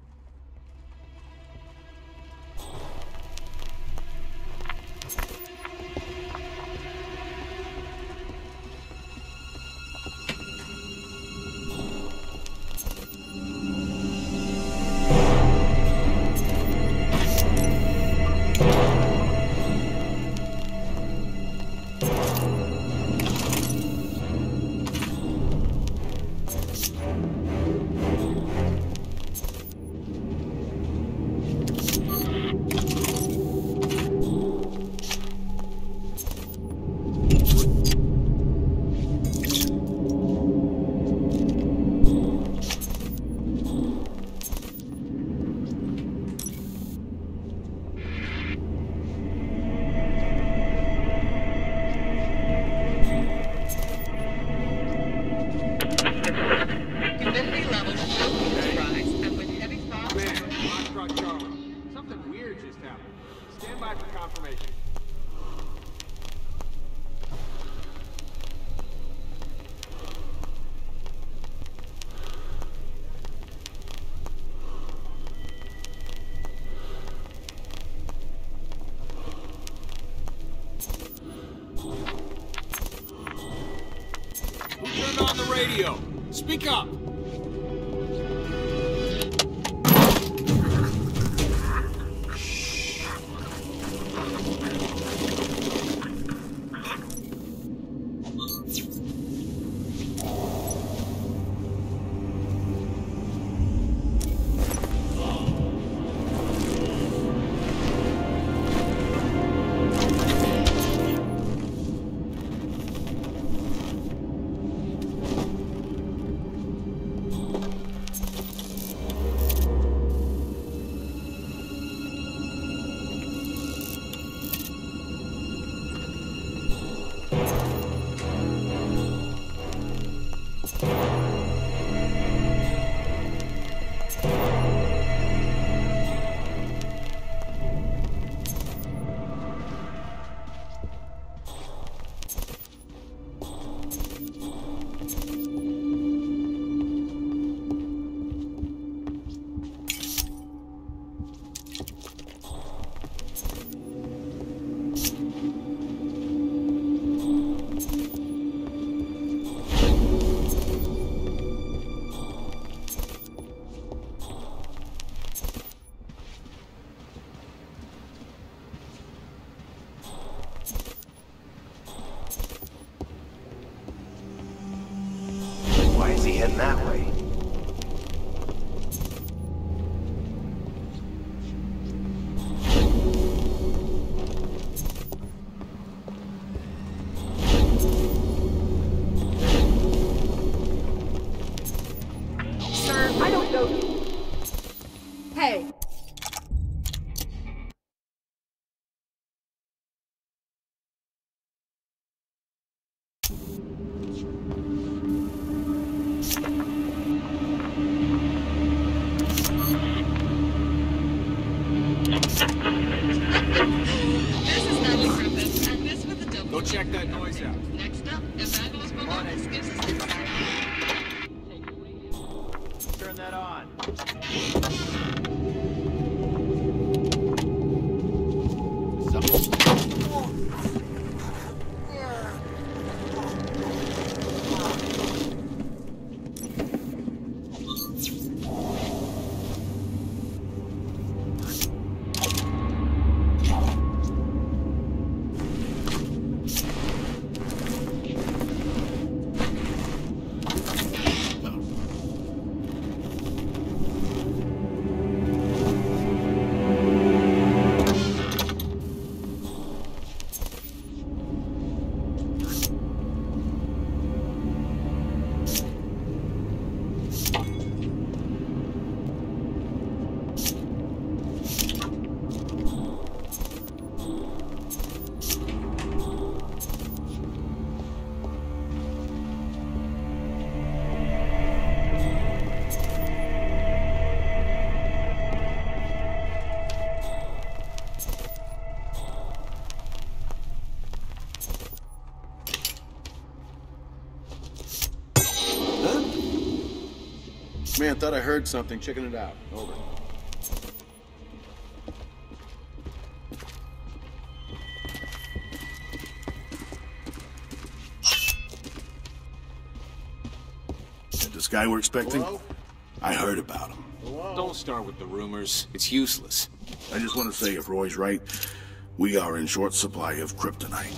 Radio. Speak up. Go check that noise out. Next up, evangelist Momona's business. Turn that on. Man, thought I heard something. Checking it out. Over. This guy we're expecting? Hello? I heard about him. Don't start with the rumors. It's useless. I just want to say, if Roy's right, we are in short supply of kryptonite.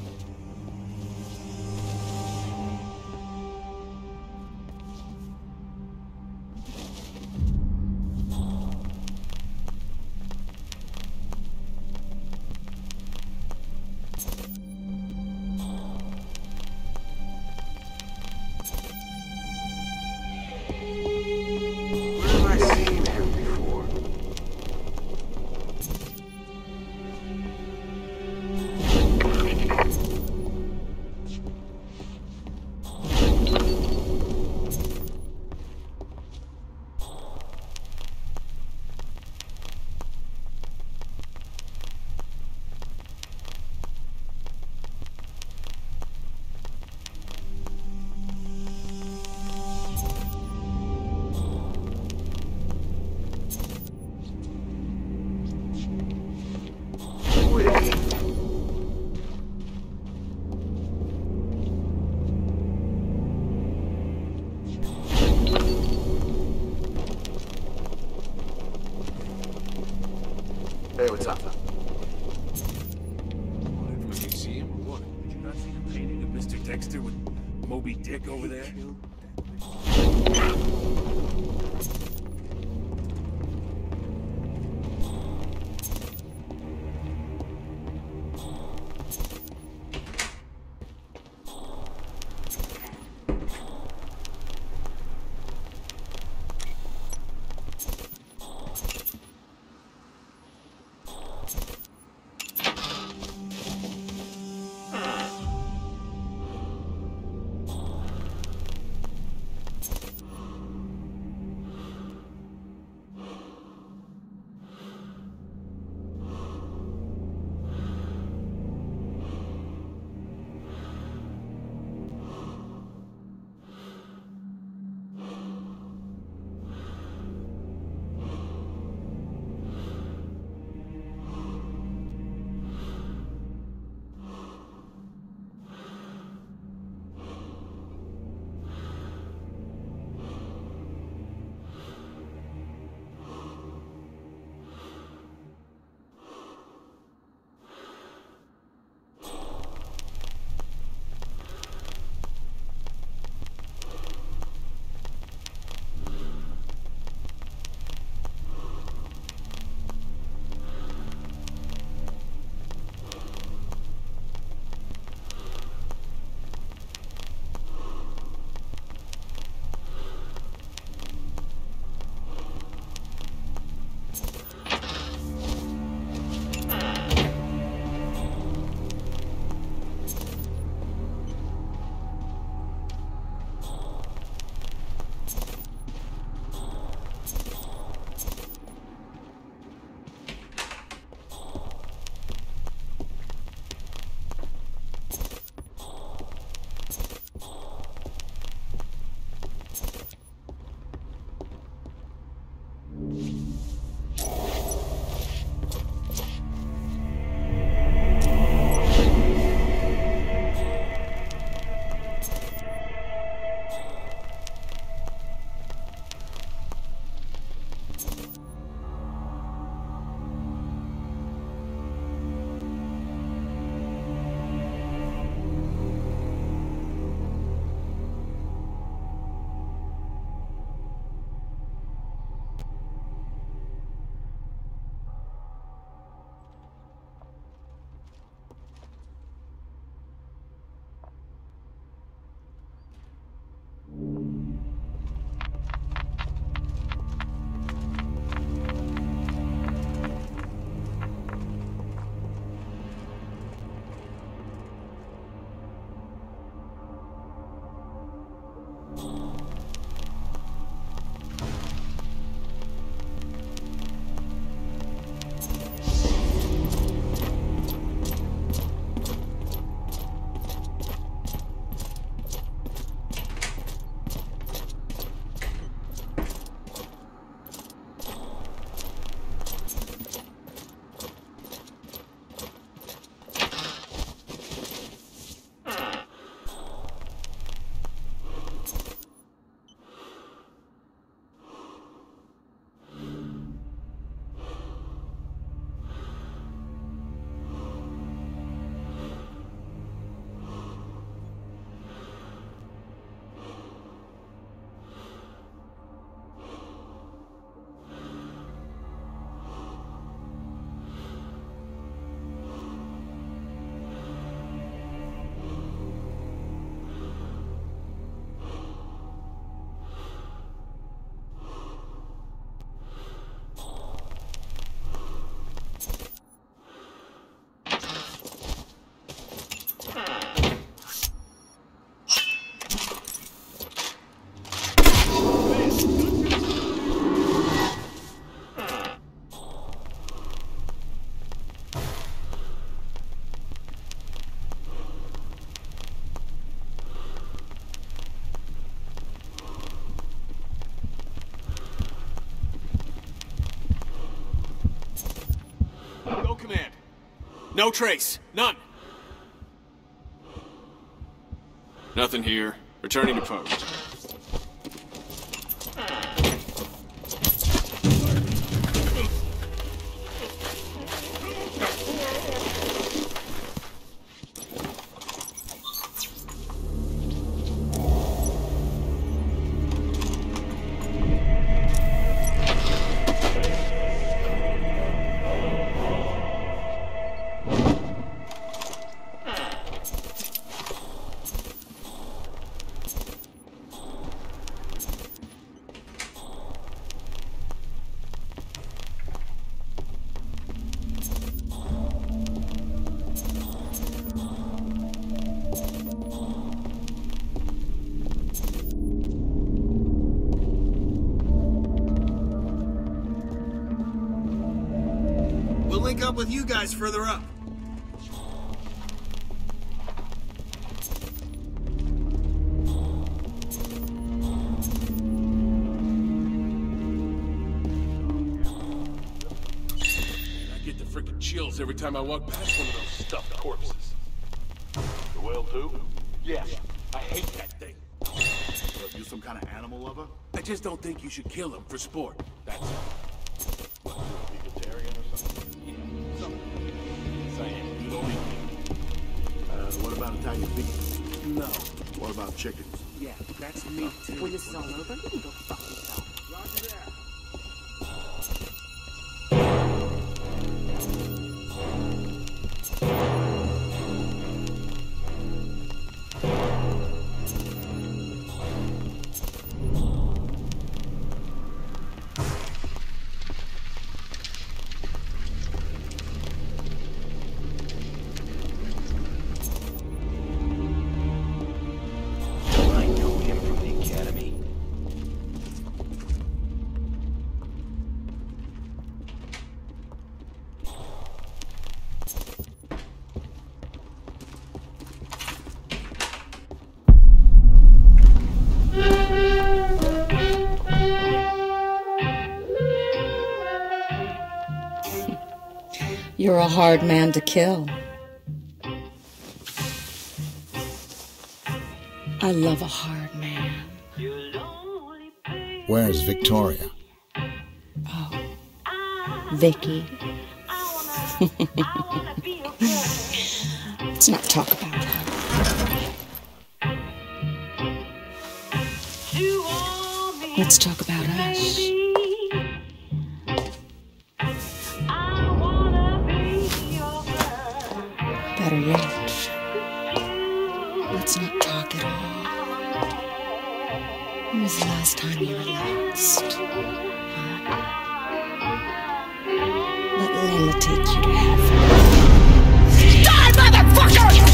Hey, what's up? What, did you see him or what? Did you not see the painting of Mr. Dexter with Moby Dick over there? No trace. None. Nothing here. Returning to post. We'll link up with you guys further up. I get the freaking chills every time I walk past one of those stuffed corpses. The whale too? Yeah, I hate that thing. What, you some kind of animal lover? I just don't think you should kill him for sport. That's all. What, you a vegetarian or something? Yeah, something. Yes, I am. You don't eat meat. What about Italian beef? No. What about chickens? Yeah, that's me too. When this is all over, you can go fuck yourself. Roger that. I know him from the academy. You're a hard man to kill. I love a hard man. Where's Victoria? Oh, Vicky. Let's not talk about her. Let's talk about us. Better yet, let's not talk at all. When was the last time you relaxed? Huh? Let Layla take you to heaven. Die, motherfucker!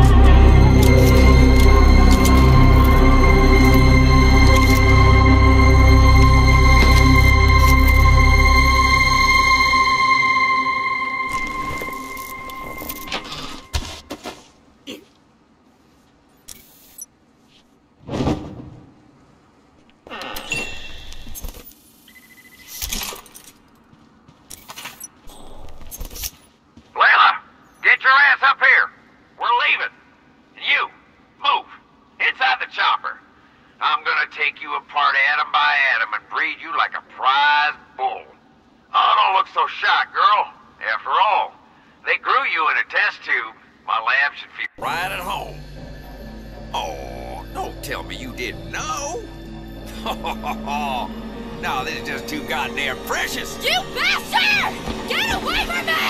No, this is just too goddamn precious. You bastard! Get away from me!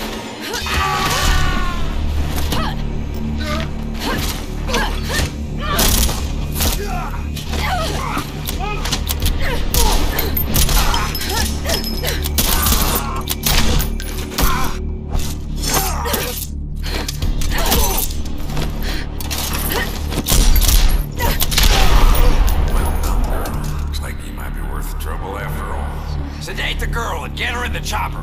Sedate the girl and get her in the chopper.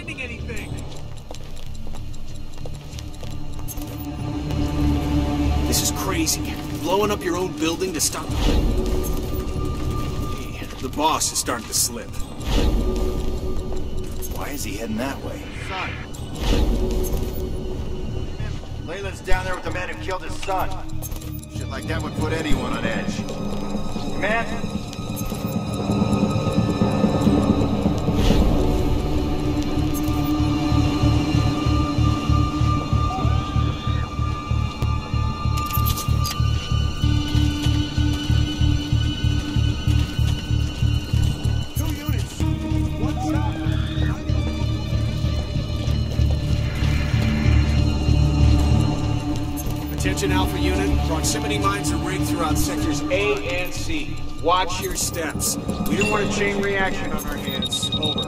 finding anything. This is crazy. Blowing up your own building to stop... Hey, the boss is starting to slip. Why is he heading that way? Son. Leyland's down there with the man who killed his son. Shit like that would put anyone on edge. Man. Attention Alpha Unit, proximity mines are rigged throughout sectors A and C. Watch your steps. We don't want a chain reaction on our hands. Over.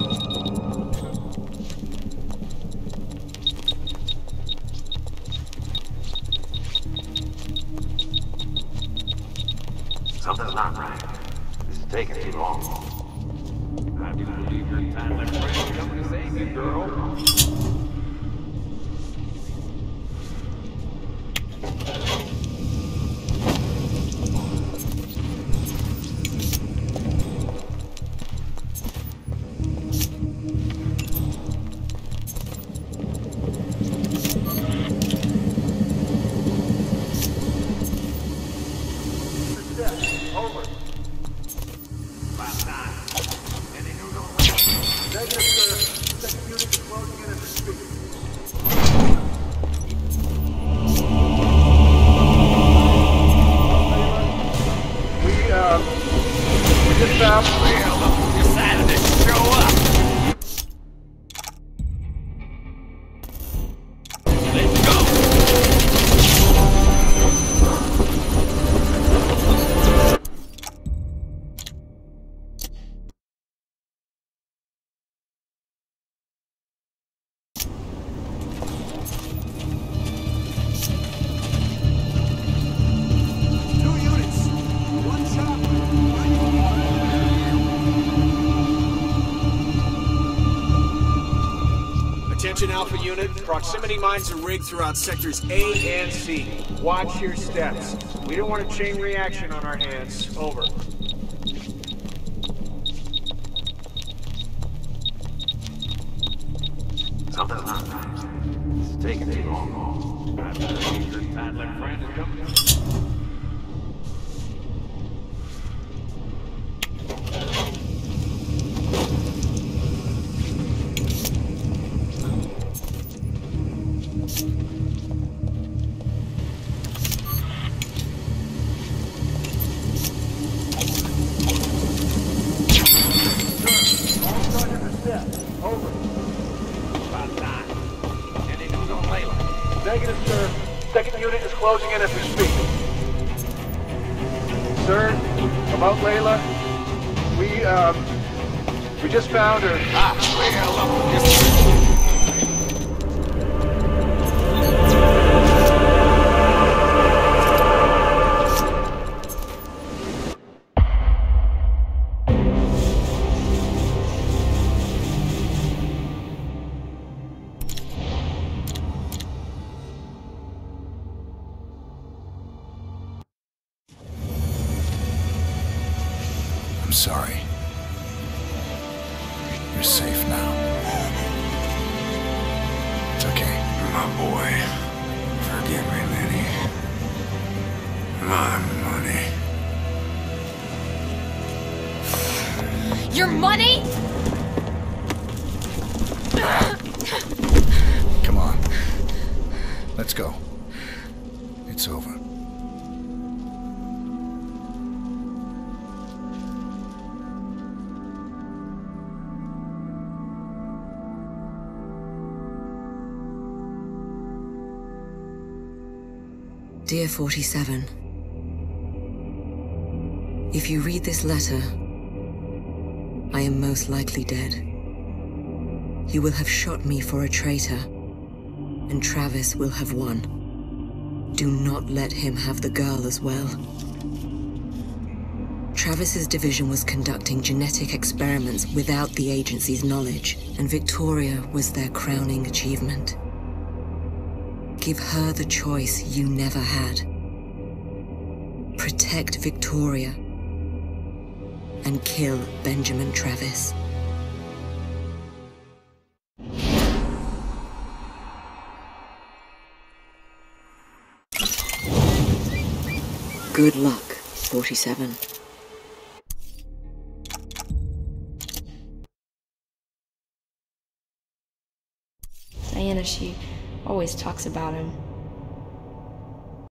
Something's not right. This is taking too long. I do believe your time like friend coming to save you, girl. Attention Alpha Unit, proximity mines are rigged throughout sectors A and C. Watch your steps. We don't want a chain reaction on our hands. Over. Something's not right. This is taking too long. I believe your time like friend is coming. Negative, sir. Second unit is closing in as we speak. Sir, about Layla, we just found her. I'm sorry. You're safe now. It's okay. My boy. Forgive me, Lenny. My money. Your money? Come on. Let's go. It's over. Dear 47, if you read this letter, I am most likely dead. You will have shot me for a traitor, and Travis will have won. Do not let him have the girl as well. Travis's division was conducting genetic experiments without the agency's knowledge, and Victoria was their crowning achievement. Give her the choice you never had. Protect Victoria and kill Benjamin Travis. Good luck, 47. Diana, she always talks about him.